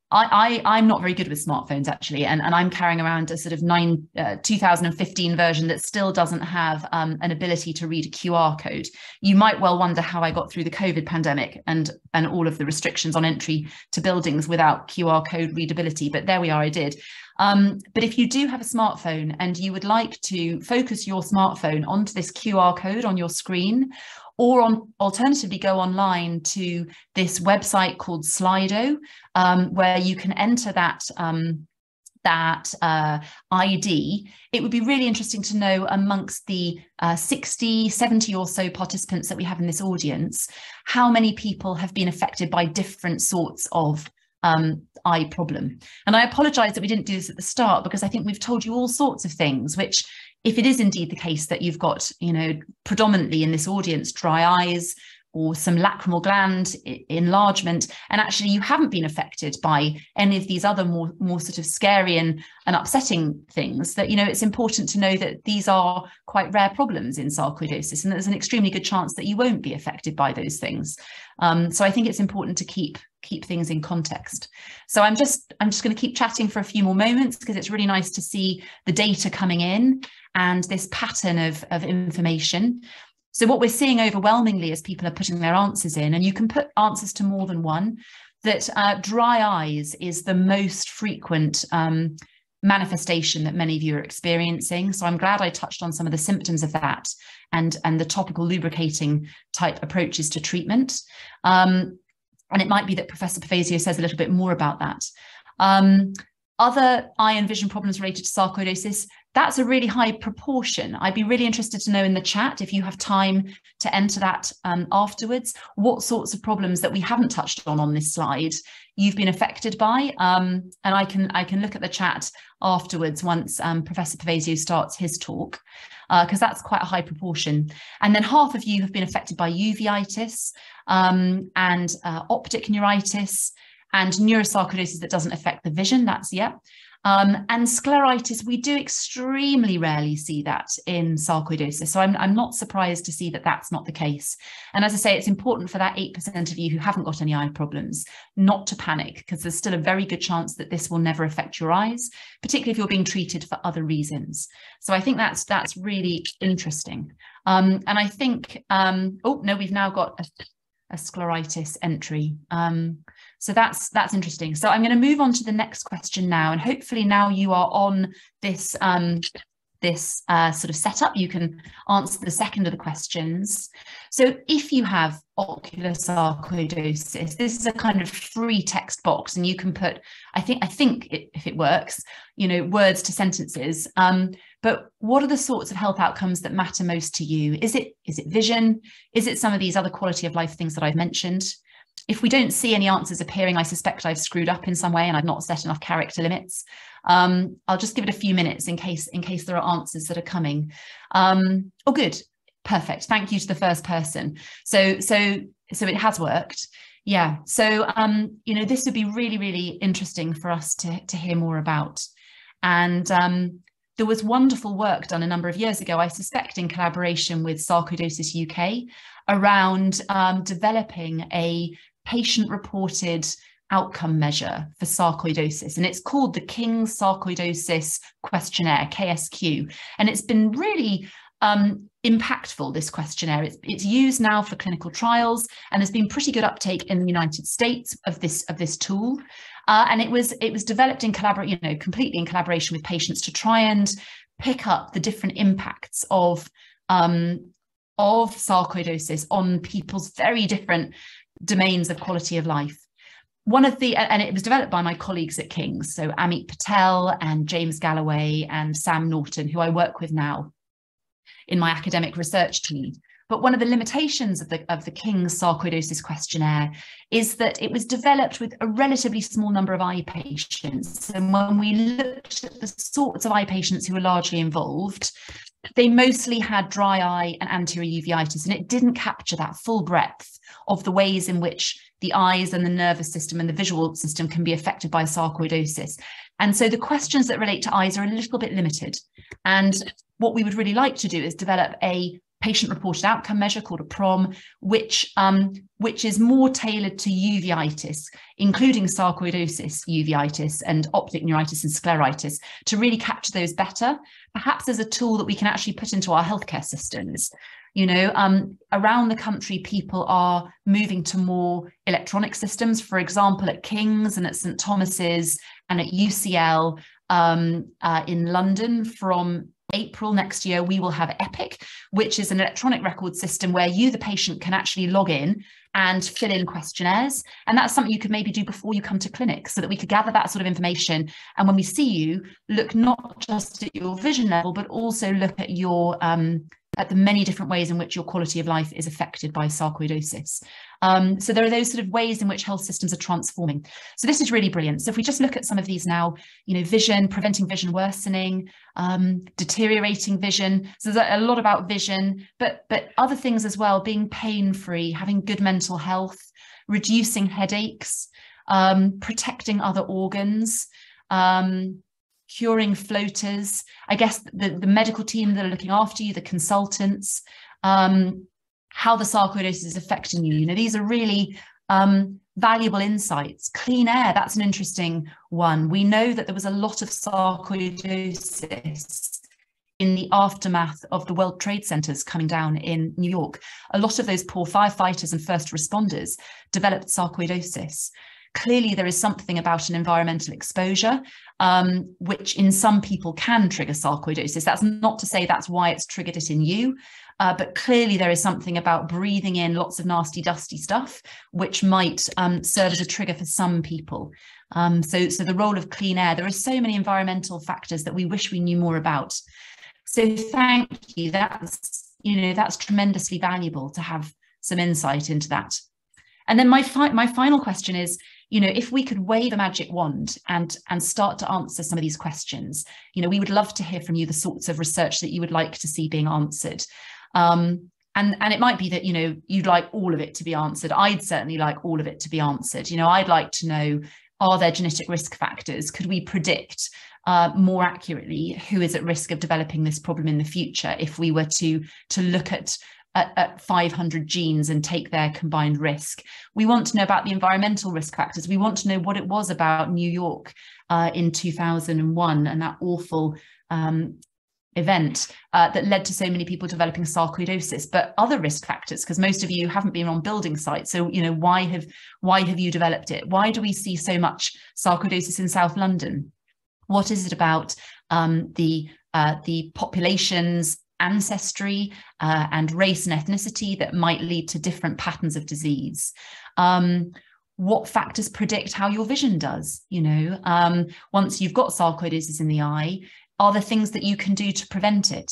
I, I, I'm not very good with smartphones, actually, and, and I'm carrying around a sort of nine, uh, two thousand fifteen version that still doesn't have um, an ability to read a Q R code. You might well wonder how I got through the COVID pandemic and, and all of the restrictions on entry to buildings without Q R code readability, but there we are, I did. Um, but if you do have a smartphone and you would like to focus your smartphone onto this Q R code on your screen, or on, alternatively go online to this website called Slido, um, where you can enter that, um, that uh, I D. It would be really interesting to know, amongst the uh, sixty, seventy or so participants that we have in this audience, how many people have been affected by different sorts of um, eye problem. And I apologise that we didn't do this at the start, because I think we've told you all sorts of things, which, if it is indeed the case that you've got, you know, predominantly in this audience, dry eyes or some lacrimal gland enlargement, and actually you haven't been affected by any of these other more, more sort of scary and, and upsetting things, that, you know, it's important to know that these are quite rare problems in sarcoidosis, and there's an extremely good chance that you won't be affected by those things. Um, so I think it's important to keep keep things in context. So I'm just I'm just going to keep chatting for a few more moments, because it's really nice to see the data coming in and this pattern of, of information. So what we're seeing overwhelmingly as people are putting their answers in, and you can put answers to more than one, that uh, dry eyes is the most frequent um, manifestation that many of you are experiencing. So I'm glad I touched on some of the symptoms of that and, and the topical lubricating type approaches to treatment. Um, and it might be that Professor Pavesio says a little bit more about that. Um, other eye and vision problems related to sarcoidosis, that's a really high proportion. I'd be really interested to know in the chat, if you have time to enter that um, afterwards, what sorts of problems that we haven't touched on on this slide you've been affected by. Um, and I can, I can look at the chat afterwards once um, Professor Pavesio starts his talk, because uh, that's quite a high proportion. And then half of you have been affected by uveitis um, and uh, optic neuritis, and neurosarcoidosis that doesn't affect the vision, that's, yeah. Um, and scleritis, we do extremely rarely see that in sarcoidosis. So I'm, I'm not surprised to see that that's not the case. And as I say, it's important for that eight percent of you who haven't got any eye problems not to panic, because there's still a very good chance that this will never affect your eyes, particularly if you're being treated for other reasons. So I think that's, that's really interesting. Um, and I think, um, oh, no, we've now got a, a scleritis entry. Um, So that's that's interesting. So I'm going to move on to the next question now, and hopefully now you are on this um, this uh, sort of setup, you can answer the second of the questions. So if you have ocular sarcoidosis, this is a kind of free text box, and you can put, I think, I think it, if it works, you know, words to sentences. Um, but what are the sorts of health outcomes that matter most to you? Is it is it vision? Is it some of these other quality of life things that I've mentioned? if we don't see any answers appearing, I suspect I've screwed up in some way and I've not set enough character limits. Um, I'll just give it a few minutes in case in case there are answers that are coming. Um, oh, good. Perfect. Thank you to the first person. So, so, so it has worked. Yeah. So, um, you know, this would be really, really interesting for us to, to hear more about. And um, there was wonderful work done a number of years ago, I suspect in collaboration with Sarcoidosis U K, around um, developing a patient-reported outcome measure for sarcoidosis. And it's called the King's Sarcoidosis Questionnaire, K S Q. And it's been really um, impactful, this questionnaire. It's, it's used now for clinical trials, and there's been pretty good uptake in the United States of this, of this tool. Uh, and it was, it was developed in collaboration, you know, completely in collaboration with patients to try and pick up the different impacts of, um, of sarcoidosis on people's very different domains of quality of life. One of the, and it was developed by my colleagues at King's, so Amit Patel and James Galloway and Sam Norton, who I work with now in my academic research team. But one of the limitations of the, of the King's Sarcoidosis Questionnaire is that it was developed with a relatively small number of eye patients. And when we looked at the sorts of eye patients who were largely involved, they mostly had dry eye and anterior uveitis, and it didn't capture that full breadth of the ways in which the eyes and the nervous system and the visual system can be affected by sarcoidosis. And so the questions that relate to eyes are a little bit limited. And what we would really like to do is develop a patient-reported outcome measure called a P R O M, which, um, which is more tailored to uveitis, including sarcoidosis uveitis and optic neuritis and scleritis, to really capture those better, perhaps as a tool that we can actually put into our healthcare systems. You know, um, around the country, people are moving to more electronic systems, for example, at King's and at St Thomas's and at U C L um, uh, in London. From April next year, we will have EPIC, which is an electronic record system where you, the patient, can actually log in and fill in questionnaires. And that's something you could maybe do before you come to clinic, so that we could gather that sort of information. And when we see you, look not just at your vision level, but also look at your um, at the many different ways in which your quality of life is affected by sarcoidosis. Um, so there are those sort of ways in which health systems are transforming. So this is really brilliant. So if we just look at some of these now, you know, vision, preventing vision worsening, um, deteriorating vision. So there's a lot about vision, but, but other things as well, being pain-free, having good mental health, reducing headaches, um, protecting other organs, um, curing floaters, I guess the, the medical team that are looking after you, the consultants, um, how the sarcoidosis is affecting you. You know, these are really um, valuable insights. Clean air, that's an interesting one. We know that there was a lot of sarcoidosis in the aftermath of the World Trade Centers coming down in New York. A lot of those poor firefighters and first responders developed sarcoidosis. Clearly, there is something about an environmental exposure, um, which in some people can trigger sarcoidosis. That's not to say that's why it's triggered it in you, uh, but clearly there is something about breathing in lots of nasty, dusty stuff, which might um, serve as a trigger for some people. Um, so, so the role of clean air, there are so many environmental factors that we wish we knew more about. So thank you. That's, you know, that's tremendously valuable to have some insight into that. And then my, fi my final question is, you know, if we could wave a magic wand and, and start to answer some of these questions, you know, we would love to hear from you the sorts of research that you would like to see being answered. Um, and, and it might be that, you know, you'd like all of it to be answered. I'd certainly like all of it to be answered. You know, I'd like to know, are there genetic risk factors? Could we predict uh, more accurately who is at risk of developing this problem in the future if we were to, to look at At, at five hundred genes and take their combined risk? We want to know about the environmental risk factors. We want to know what it was about New York uh, in two thousand one and that awful um, event uh, that led to so many people developing sarcoidosis, but other risk factors, because most of you haven't been on building sites. So, you know, why have, why have you developed it? Why do we see so much sarcoidosis in South London? What is it about um, the, uh, the populations, ancestry uh, and race and ethnicity that might lead to different patterns of disease? Um, what factors predict how your vision does? You know, um, once you've got sarcoidosis in the eye, are there things that you can do to prevent it?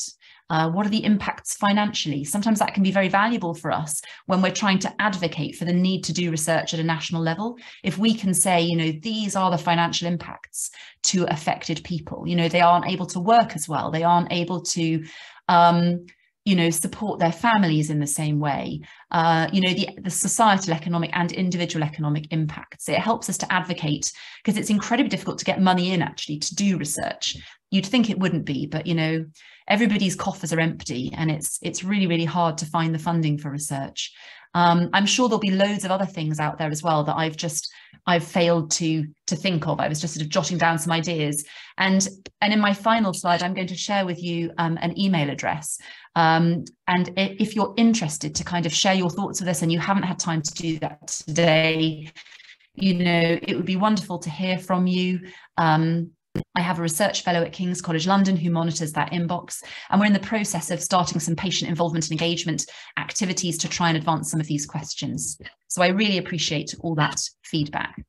Uh, what are the impacts financially? Sometimes that can be very valuable for us when we're trying to advocate for the need to do research at a national level. If we can say, you know, these are the financial impacts to affected people, you know, they aren't able to work as well, they aren't able to um, you know, support their families in the same way, uh, you know, the, the societal economic and individual economic impacts. It helps us to advocate, because it's incredibly difficult to get money in actually to do research. You'd think it wouldn't be, but, you know, everybody's coffers are empty, and it's it's really, really hard to find the funding for research. Um, I'm sure there'll be loads of other things out there as well that I've just, I've failed to, to think of. I was just sort of jotting down some ideas. And, and in my final slide, I'm going to share with you um, an email address. Um, and if you're interested to kind of share your thoughts with us and you haven't had time to do that today, you know, it would be wonderful to hear from you. Um, I have a research fellow at King's College London who monitors that inbox, and we're in the process of starting some patient involvement and engagement activities to try and advance some of these questions. So I really appreciate all that feedback.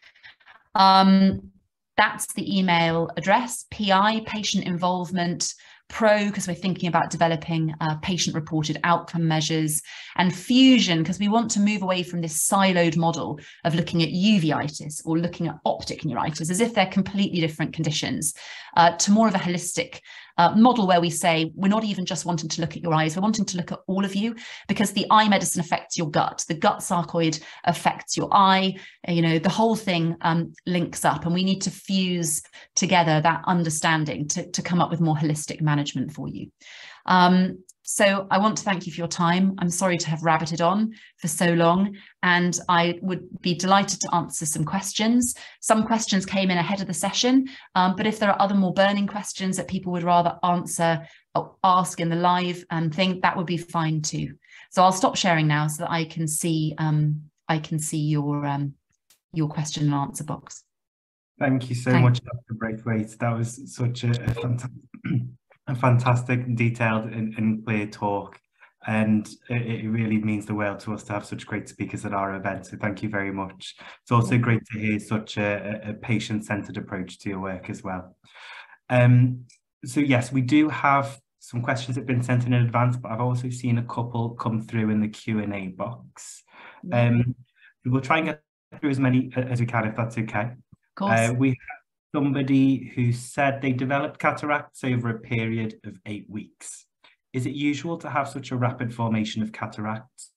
Um, that's the email address, P I, patient involvement, Pro, because we're thinking about developing uh, patient-reported outcome measures, and Fusion, because we want to move away from this siloed model of looking at uveitis or looking at optic neuritis as if they're completely different conditions, uh, to more of a holistic uh, model where we say we're not even just wanting to look at your eyes, we're wanting to look at all of you, because the eye medicine affects your gut, the gut sarcoid affects your eye, you know, the whole thing um, links up, and we need to fuse together that understanding to, to come up with more holistic management for you. Um, so I want to thank you for your time. I'm sorry to have rabbited on for so long, and I would be delighted to answer some questions. Some questions came in ahead of the session, um, but if there are other more burning questions that people would rather answer or ask in the live um, thing, that would be fine too. So I'll stop sharing now so that I can see um, I can see your um, your question and answer box. Thank you so Thank much, Doctor Braithwaite. That was such a, a fantastic, a fantastic, detailed and, and clear talk. And it, it really means the world to us to have such great speakers at our event. So thank you very much. It's also great to hear such a, a patient-centered approach to your work as well. Um, so yes, we do have some questions that have been sent in advance, but I've also seen a couple come through in the Q and A box. Um, we'll try and get through as many as we can, if that's okay. Uh, we have somebody who said they developed cataracts over a period of eight weeks. Is it usual to have such a rapid formation of cataracts?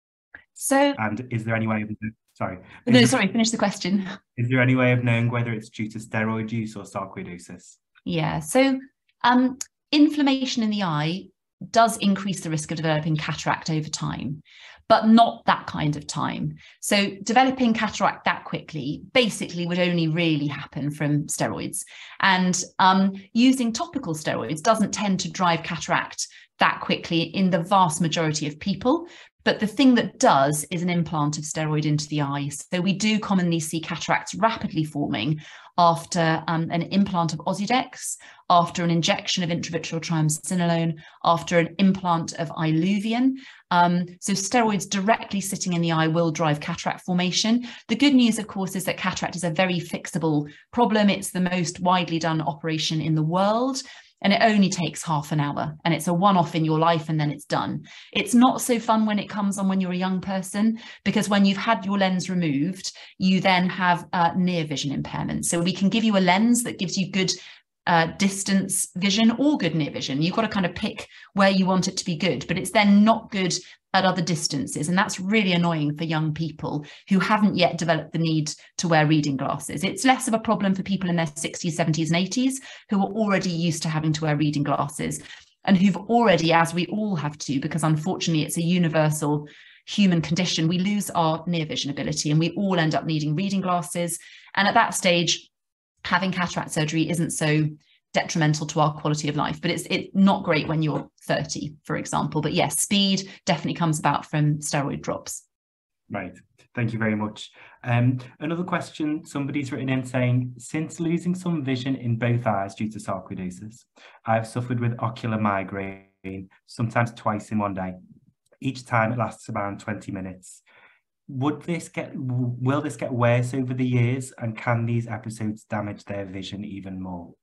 So, and is there any way of, sorry. No, there, sorry, finish the question. Is there any way of knowing whether it's due to steroid use or sarcoidosis? Yeah, so um, inflammation in the eye does increase the risk of developing cataract over time, but not that kind of time. So developing cataract that quickly basically would only really happen from steroids. And um, using topical steroids doesn't tend to drive cataract that quickly in the vast majority of people. But the thing that does is an implant of steroid into the eye. So we do commonly see cataracts rapidly forming after um, an implant of Osidex, after an injection of intravitreal triamcinolone, after an implant of Iluvian. Um, so steroids directly sitting in the eye will drive cataract formation. The good news, of course, is that cataract is a very fixable problem. It's the most widely done operation in the world, and it only takes half an hour, and it's a one-off in your life, and then it's done. It's not so fun when it comes on when you're a young person, because when you've had your lens removed, you then have uh, near vision impairment. So we can give you a lens that gives you good uh, distance vision or good near vision. You've got to kind of pick where you want it to be good, but it's then not good at other distances. And that's really annoying for young people who haven't yet developed the need to wear reading glasses. It's less of a problem for people in their sixties, seventies and eighties who are already used to having to wear reading glasses, and who've already, as we all have to, because unfortunately it's a universal human condition, we lose our near vision ability and we all end up needing reading glasses. And at that stage, having cataract surgery isn't so detrimental to our quality of life, but it's it's not great when you're thirty, for example. But yes, speed definitely comes about from steroid drops. Right, thank you very much. Um, another question, somebody's written in saying, since losing some vision in both eyes due to sarcoidosis, I've suffered with ocular migraine, sometimes twice in one day. Each time it lasts around twenty minutes. Would this get, will this get worse over the years, and can these episodes damage their vision even more?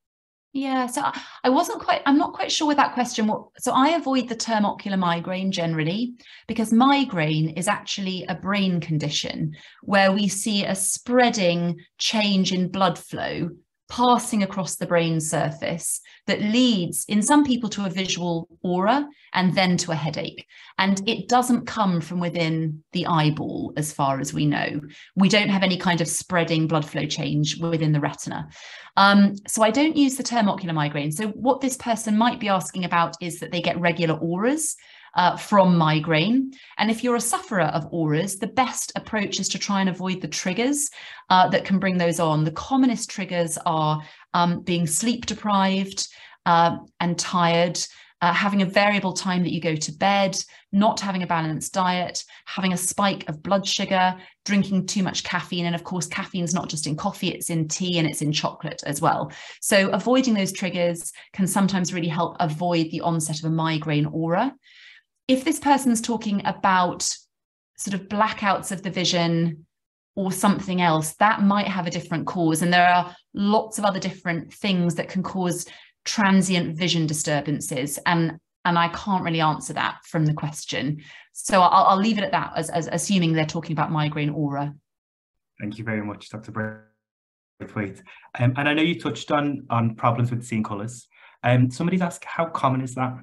Yeah, so I, I wasn't quite, I'm not quite sure with that question. What, so I avoid the term ocular migraine generally because migraine is actually a brain condition where we see a spreading change in blood flow passing across the brain surface that leads in some people to a visual aura and then to a headache. And it doesn't come from within the eyeball as far as we know. We don't have any kind of spreading blood flow change within the retina. Um, so I don't use the term ocular migraine. So what this person might be asking about is that they get regular auras Uh, from migraine. And if you're a sufferer of auras, the best approach is to try and avoid the triggers uh, that can bring those on. The commonest triggers are um, being sleep deprived uh, and tired, uh, having a variable time that you go to bed, not having a balanced diet, having a spike of blood sugar, drinking too much caffeine. And of course, caffeine is not just in coffee, it's in tea and it's in chocolate as well. So avoiding those triggers can sometimes really help avoid the onset of a migraine aura. If this person's talking about sort of blackouts of the vision or something else, that might have a different cause. And there are lots of other different things that can cause transient vision disturbances. And, and I can't really answer that from the question. So I'll, I'll leave it at that, as, as assuming they're talking about migraine aura. Thank you very much, Doctor Braithwaite. Um, and I know you touched on, on problems with seeing colours. Um, somebody's asked, how common is that?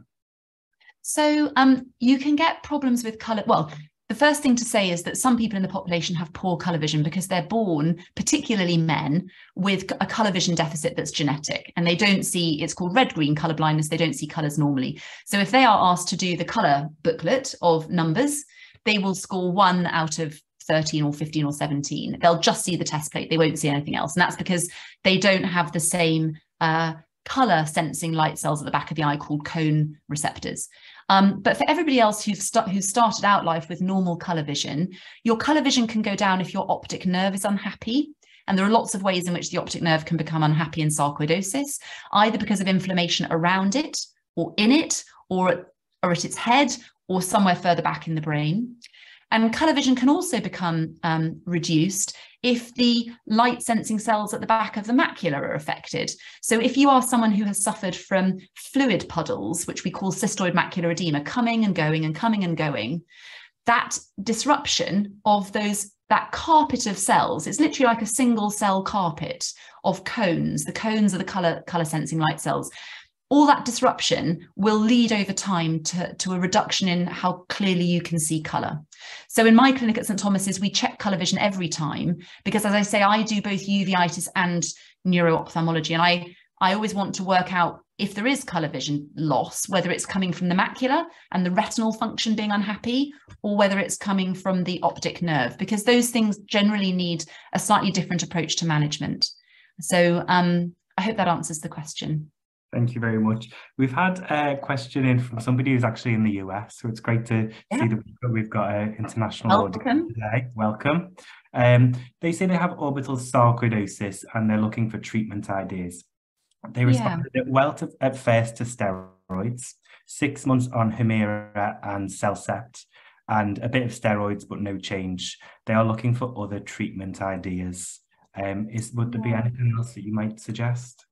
So um, you can get problems with colour. Well, the first thing to say is that some people in the population have poor colour vision because they're born, particularly men, with a colour vision deficit that's genetic, and they don't see, it's called red-green colour blindness, they don't see colours normally. So if they are asked to do the colour booklet of numbers, they will score one out of thirteen or fifteen or seventeen. They'll just see the test plate, they won't see anything else. And that's because they don't have the same uh, colour sensing light cells at the back of the eye called cone receptors. Um, but for everybody else who've, st who started out life with normal colour vision, your colour vision can go down if your optic nerve is unhappy. And there are lots of ways in which the optic nerve can become unhappy in sarcoidosis, either because of inflammation around it or in it or at, or at its head or somewhere further back in the brain. And colour vision can also become um, reduced if the light sensing cells at the back of the macula are affected. So if you are someone who has suffered from fluid puddles, which we call cystoid macular edema, coming and going and coming and going, that disruption of those, that carpet of cells, it's literally like a single cell carpet of cones. The cones are the colour, colour sensing light cells. All that disruption will lead over time to, to a reduction in how clearly you can see colour. So in my clinic at St Thomas's, we check colour vision every time because, as I say, I do both uveitis and neuro-ophthalmology, and I, I always want to work out if there is colour vision loss, whether it's coming from the macula and the retinal function being unhappy, or whether it's coming from the optic nerve, because those things generally need a slightly different approach to management. So um, I hope that answers the question. Thank you very much. We've had a question in from somebody who's actually in the U S, so it's great to yeah. see that we've got an international audience today. Welcome. Um, they say they have orbital sarcoidosis and they're looking for treatment ideas. They responded yeah. well to, at first to steroids, six months on Humira and Celcept, and a bit of steroids, but no change. They are looking for other treatment ideas. Um, is would there be anything else that you might suggest?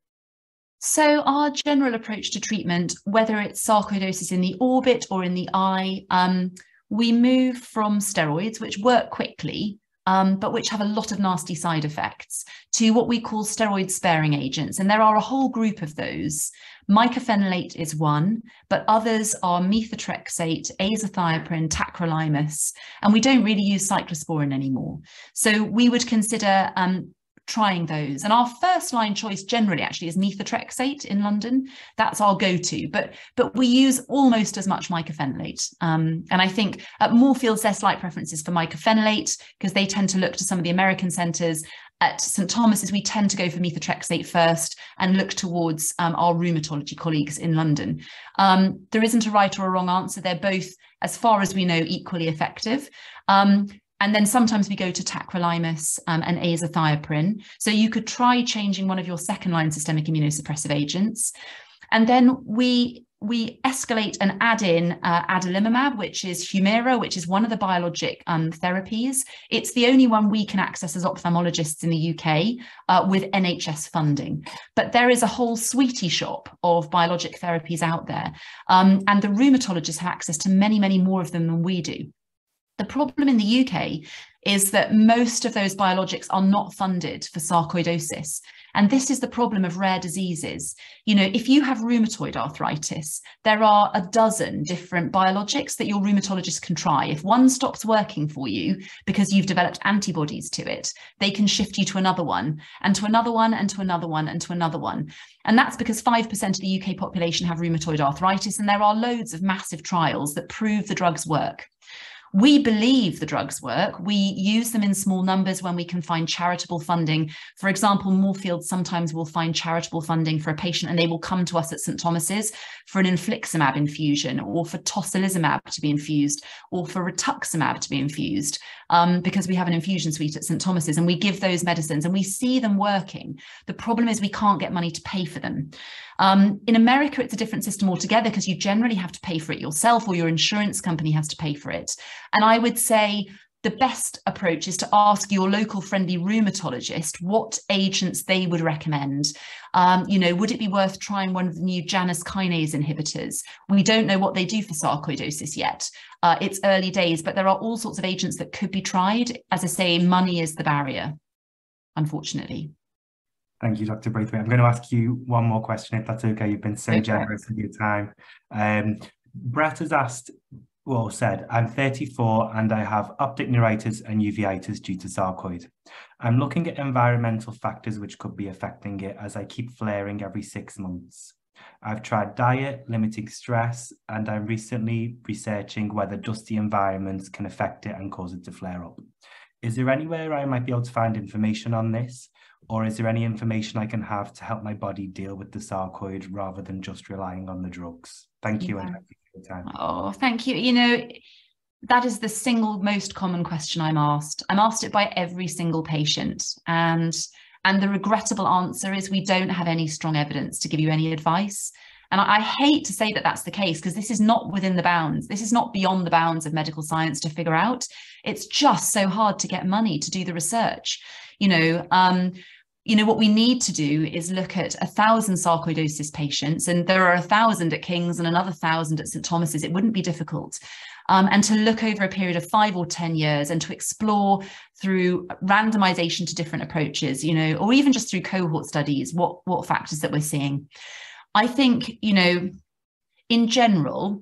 So our general approach to treatment, whether it's sarcoidosis in the orbit or in the eye, um, we move from steroids, which work quickly, um, but which have a lot of nasty side effects, to what we call steroid-sparing agents. And there are a whole group of those. Mycophenolate is one, but others are methotrexate, azathioprine, tacrolimus, and we don't really use cyclosporin anymore. So we would consider um, trying those. And our first line choice generally actually is methotrexate in London. That's our go-to, but but we use almost as much mycophenolate. Um, and I think at Moorfields, their slight preferences for mycophenolate because they tend to look to some of the American centres. At St Thomas's, we tend to go for methotrexate first and look towards um, our rheumatology colleagues in London. Um, there isn't a right or a wrong answer. They're both, as far as we know, equally effective. Um, And then sometimes we go to tacrolimus um, and azathioprine. So you could try changing one of your second line systemic immunosuppressive agents. And then we we escalate and add in uh, adalimumab, which is Humira, which is one of the biologic um, therapies. It's the only one we can access as ophthalmologists in the U K uh, with N H S funding. But there is a whole sweetie shop of biologic therapies out there. Um, and the rheumatologists have access to many, many more of them than we do. The problem in the U K is that most of those biologics are not funded for sarcoidosis. And this is the problem of rare diseases. You know, if you have rheumatoid arthritis, there are a dozen different biologics that your rheumatologist can try. If one stops working for you because you've developed antibodies to it, they can shift you to another one, and to another one, and to another one, and to another one. And that's because five percent of the U K population have rheumatoid arthritis, and there are loads of massive trials that prove the drugs work. We believe the drugs work. We use them in small numbers when we can find charitable funding. For example, Moorfields sometimes will find charitable funding for a patient and they will come to us at St Thomas's for an infliximab infusion, or for tocilizumab to be infused, or for rituximab to be infused, um, because we have an infusion suite at St Thomas's and we give those medicines and we see them working. The problem is we can't get money to pay for them. Um, in America, it's a different system altogether because you generally have to pay for it yourself, or your insurance company has to pay for it. And I would say the best approach is to ask your local friendly rheumatologist what agents they would recommend. Um, you know, would it be worth trying one of the new Janus kinase inhibitors? We don't know what they do for sarcoidosis yet. Uh, it's early days, but there are all sorts of agents that could be tried. As I say, money is the barrier, unfortunately. Thank you, Doctor Braithwaite. I'm going to ask you one more question, if that's okay. You've been so generous with your time. Um, Brett has asked, well, said, I'm thirty-four and I have optic neuritis and uveitis due to sarcoid. I'm looking at environmental factors which could be affecting it, as I keep flaring every six months. I've tried diet, limiting stress, and I'm recently researching whether dusty environments can affect it and cause it to flare up. Is there anywhere I might be able to find information on this? Or is there any information I can have to help my body deal with the sarcoid rather than just relying on the drugs? Thank you, yeah. And thank you for your time. Oh, thank you. You know, that is the single most common question I'm asked. I'm asked it by every single patient. And, and the regrettable answer is we don't have any strong evidence to give you any advice. And I, I hate to say that that's the case, because this is not within the bounds. This is not beyond the bounds of medical science to figure out. It's just so hard to get money to do the research. You know, um, you know, what we need to do is look at a thousand sarcoidosis patients, and there are a thousand at King's and another thousand at St Thomas's. It wouldn't be difficult. Um, and to look over a period of five or ten years and to explore through randomization to different approaches, you know, or even just through cohort studies, what, what factors that we're seeing. I think, you know, in general,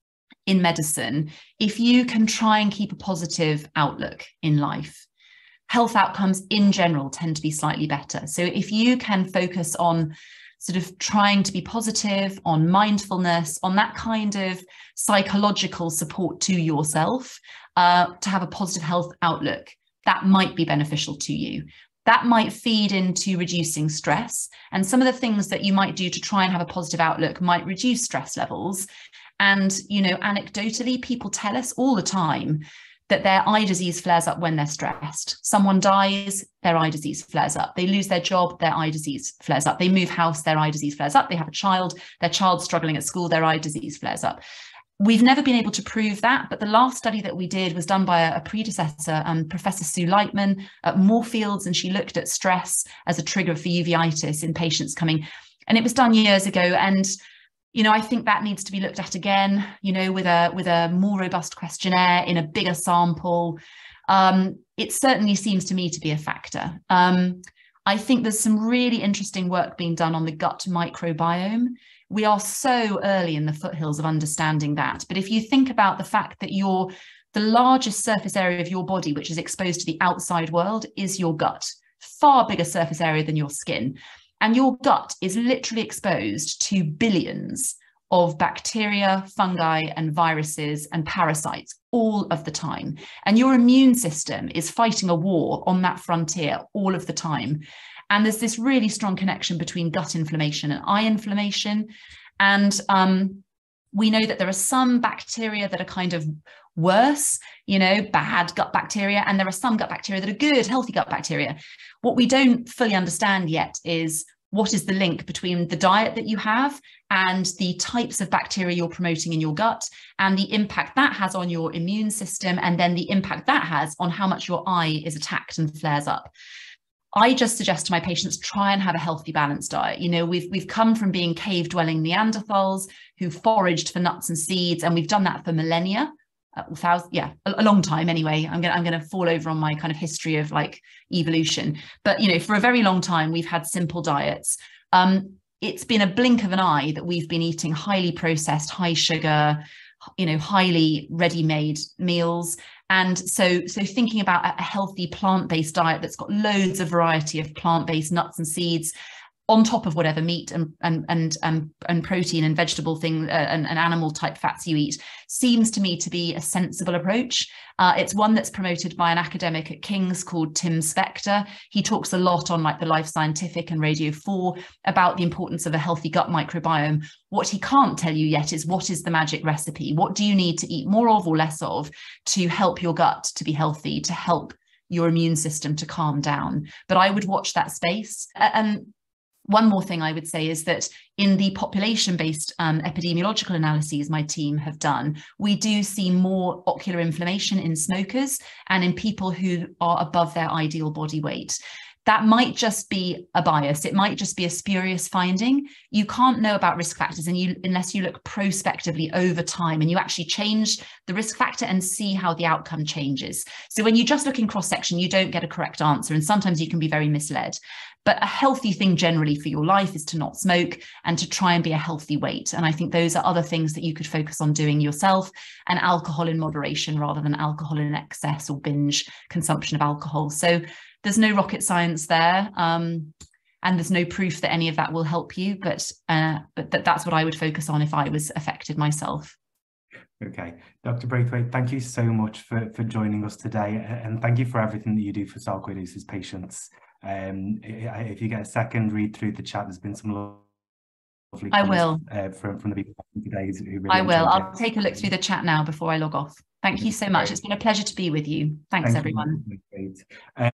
in medicine, if you can try and keep a positive outlook in life, health outcomes in general tend to be slightly better. So if you can focus on sort of trying to be positive, on mindfulness, on that kind of psychological support to yourself, uh, to have a positive health outlook, that might be beneficial to you. That might feed into reducing stress. And some of the things that you might do to try and have a positive outlook might reduce stress levels. And, you know, anecdotally, people tell us all the time that their eye disease flares up when they're stressed. Someone dies, their eye disease flares up. They lose their job, their eye disease flares up. They move house, their eye disease flares up. They have a child, their child's struggling at school, their eye disease flares up. We've never been able to prove that, but the last study that we did was done by a, a predecessor, um, Professor Sue Lightman at Moorfields, and she looked at stress as a trigger for uveitis in patients coming. And it was done years ago. And you know, I think that needs to be looked at again, you know, with a with a more robust questionnaire in a bigger sample. Um, it certainly seems to me to be a factor. Um, I think there's some really interesting work being done on the gut microbiome. We are so early in the foothills of understanding that. But if you think about the fact that you're the largest surface area of your body, which is exposed to the outside world, is your gut, far bigger surface area than your skin. And your gut is literally exposed to billions of bacteria, fungi, and viruses and parasites all of the time. And your immune system is fighting a war on that frontier all of the time. And there's this really strong connection between gut inflammation and eye inflammation. And um, we know that there are some bacteria that are kind of worse, you know, bad gut bacteria, and there are some gut bacteria that are good, healthy gut bacteria. What we don't fully understand yet is what is the link between the diet that you have and the types of bacteria you're promoting in your gut, and the impact that has on your immune system, and then the impact that has on how much your eye is attacked and flares up. I just suggest to my patients, try and have a healthy, balanced diet. You know, we've we've come from being cave-dwelling Neanderthals who foraged for nuts and seeds, and we've done that for millennia, uh, thousand, yeah, a, a long time anyway. I'm gonna I'm gonna fall over on my kind of history of like evolution, but you know, for a very long time we've had simple diets. Um, it's been a blink of an eye that we've been eating highly processed, high sugar, you know, highly ready-made meals. And so, so thinking about a healthy plant-based diet that's got loads of variety of plant-based nuts and seeds on top of whatever meat and and and and, and protein and vegetable thing uh, and, and animal type fats you eat seems to me to be a sensible approach. Uh, it's one that's promoted by an academic at King's called Tim Spector. He talks a lot on like the Life Scientific and Radio four about the importance of a healthy gut microbiome. What he can't tell you yet is what is the magic recipe? What do you need to eat more of or less of to help your gut to be healthy, to help your immune system to calm down? But I would watch that space. And one more thing I would say is that in the population-based um, epidemiological analyses my team have done, we do see more ocular inflammation in smokers and in people who are above their ideal body weight. That might just be a bias. It might just be a spurious finding. You can't know about risk factors and you, unless you look prospectively over time and you actually change the risk factor and see how the outcome changes. So when you just look in cross-section, you don't get a correct answer, and sometimes you can be very misled. But a healthy thing generally for your life is to not smoke and to try and be a healthy weight. And I think those are other things that you could focus on doing yourself, and alcohol in moderation rather than alcohol in excess or binge consumption of alcohol. So there's no rocket science there, um, and there's no proof that any of that will help you, but uh, but th that's what I would focus on if I was affected myself. Okay, Doctor Braithwaite, thank you so much for, for joining us today, and thank you for everything that you do for sarcoidosis patients. Um, if you get a second, read through the chat. There's been some lovely I will. Uh, from, from the people today. Who really I will. I'll it. take a look through the chat now before I log off. Thank you so much. It's been a pleasure to be with you. Thanks, Thank everyone. You.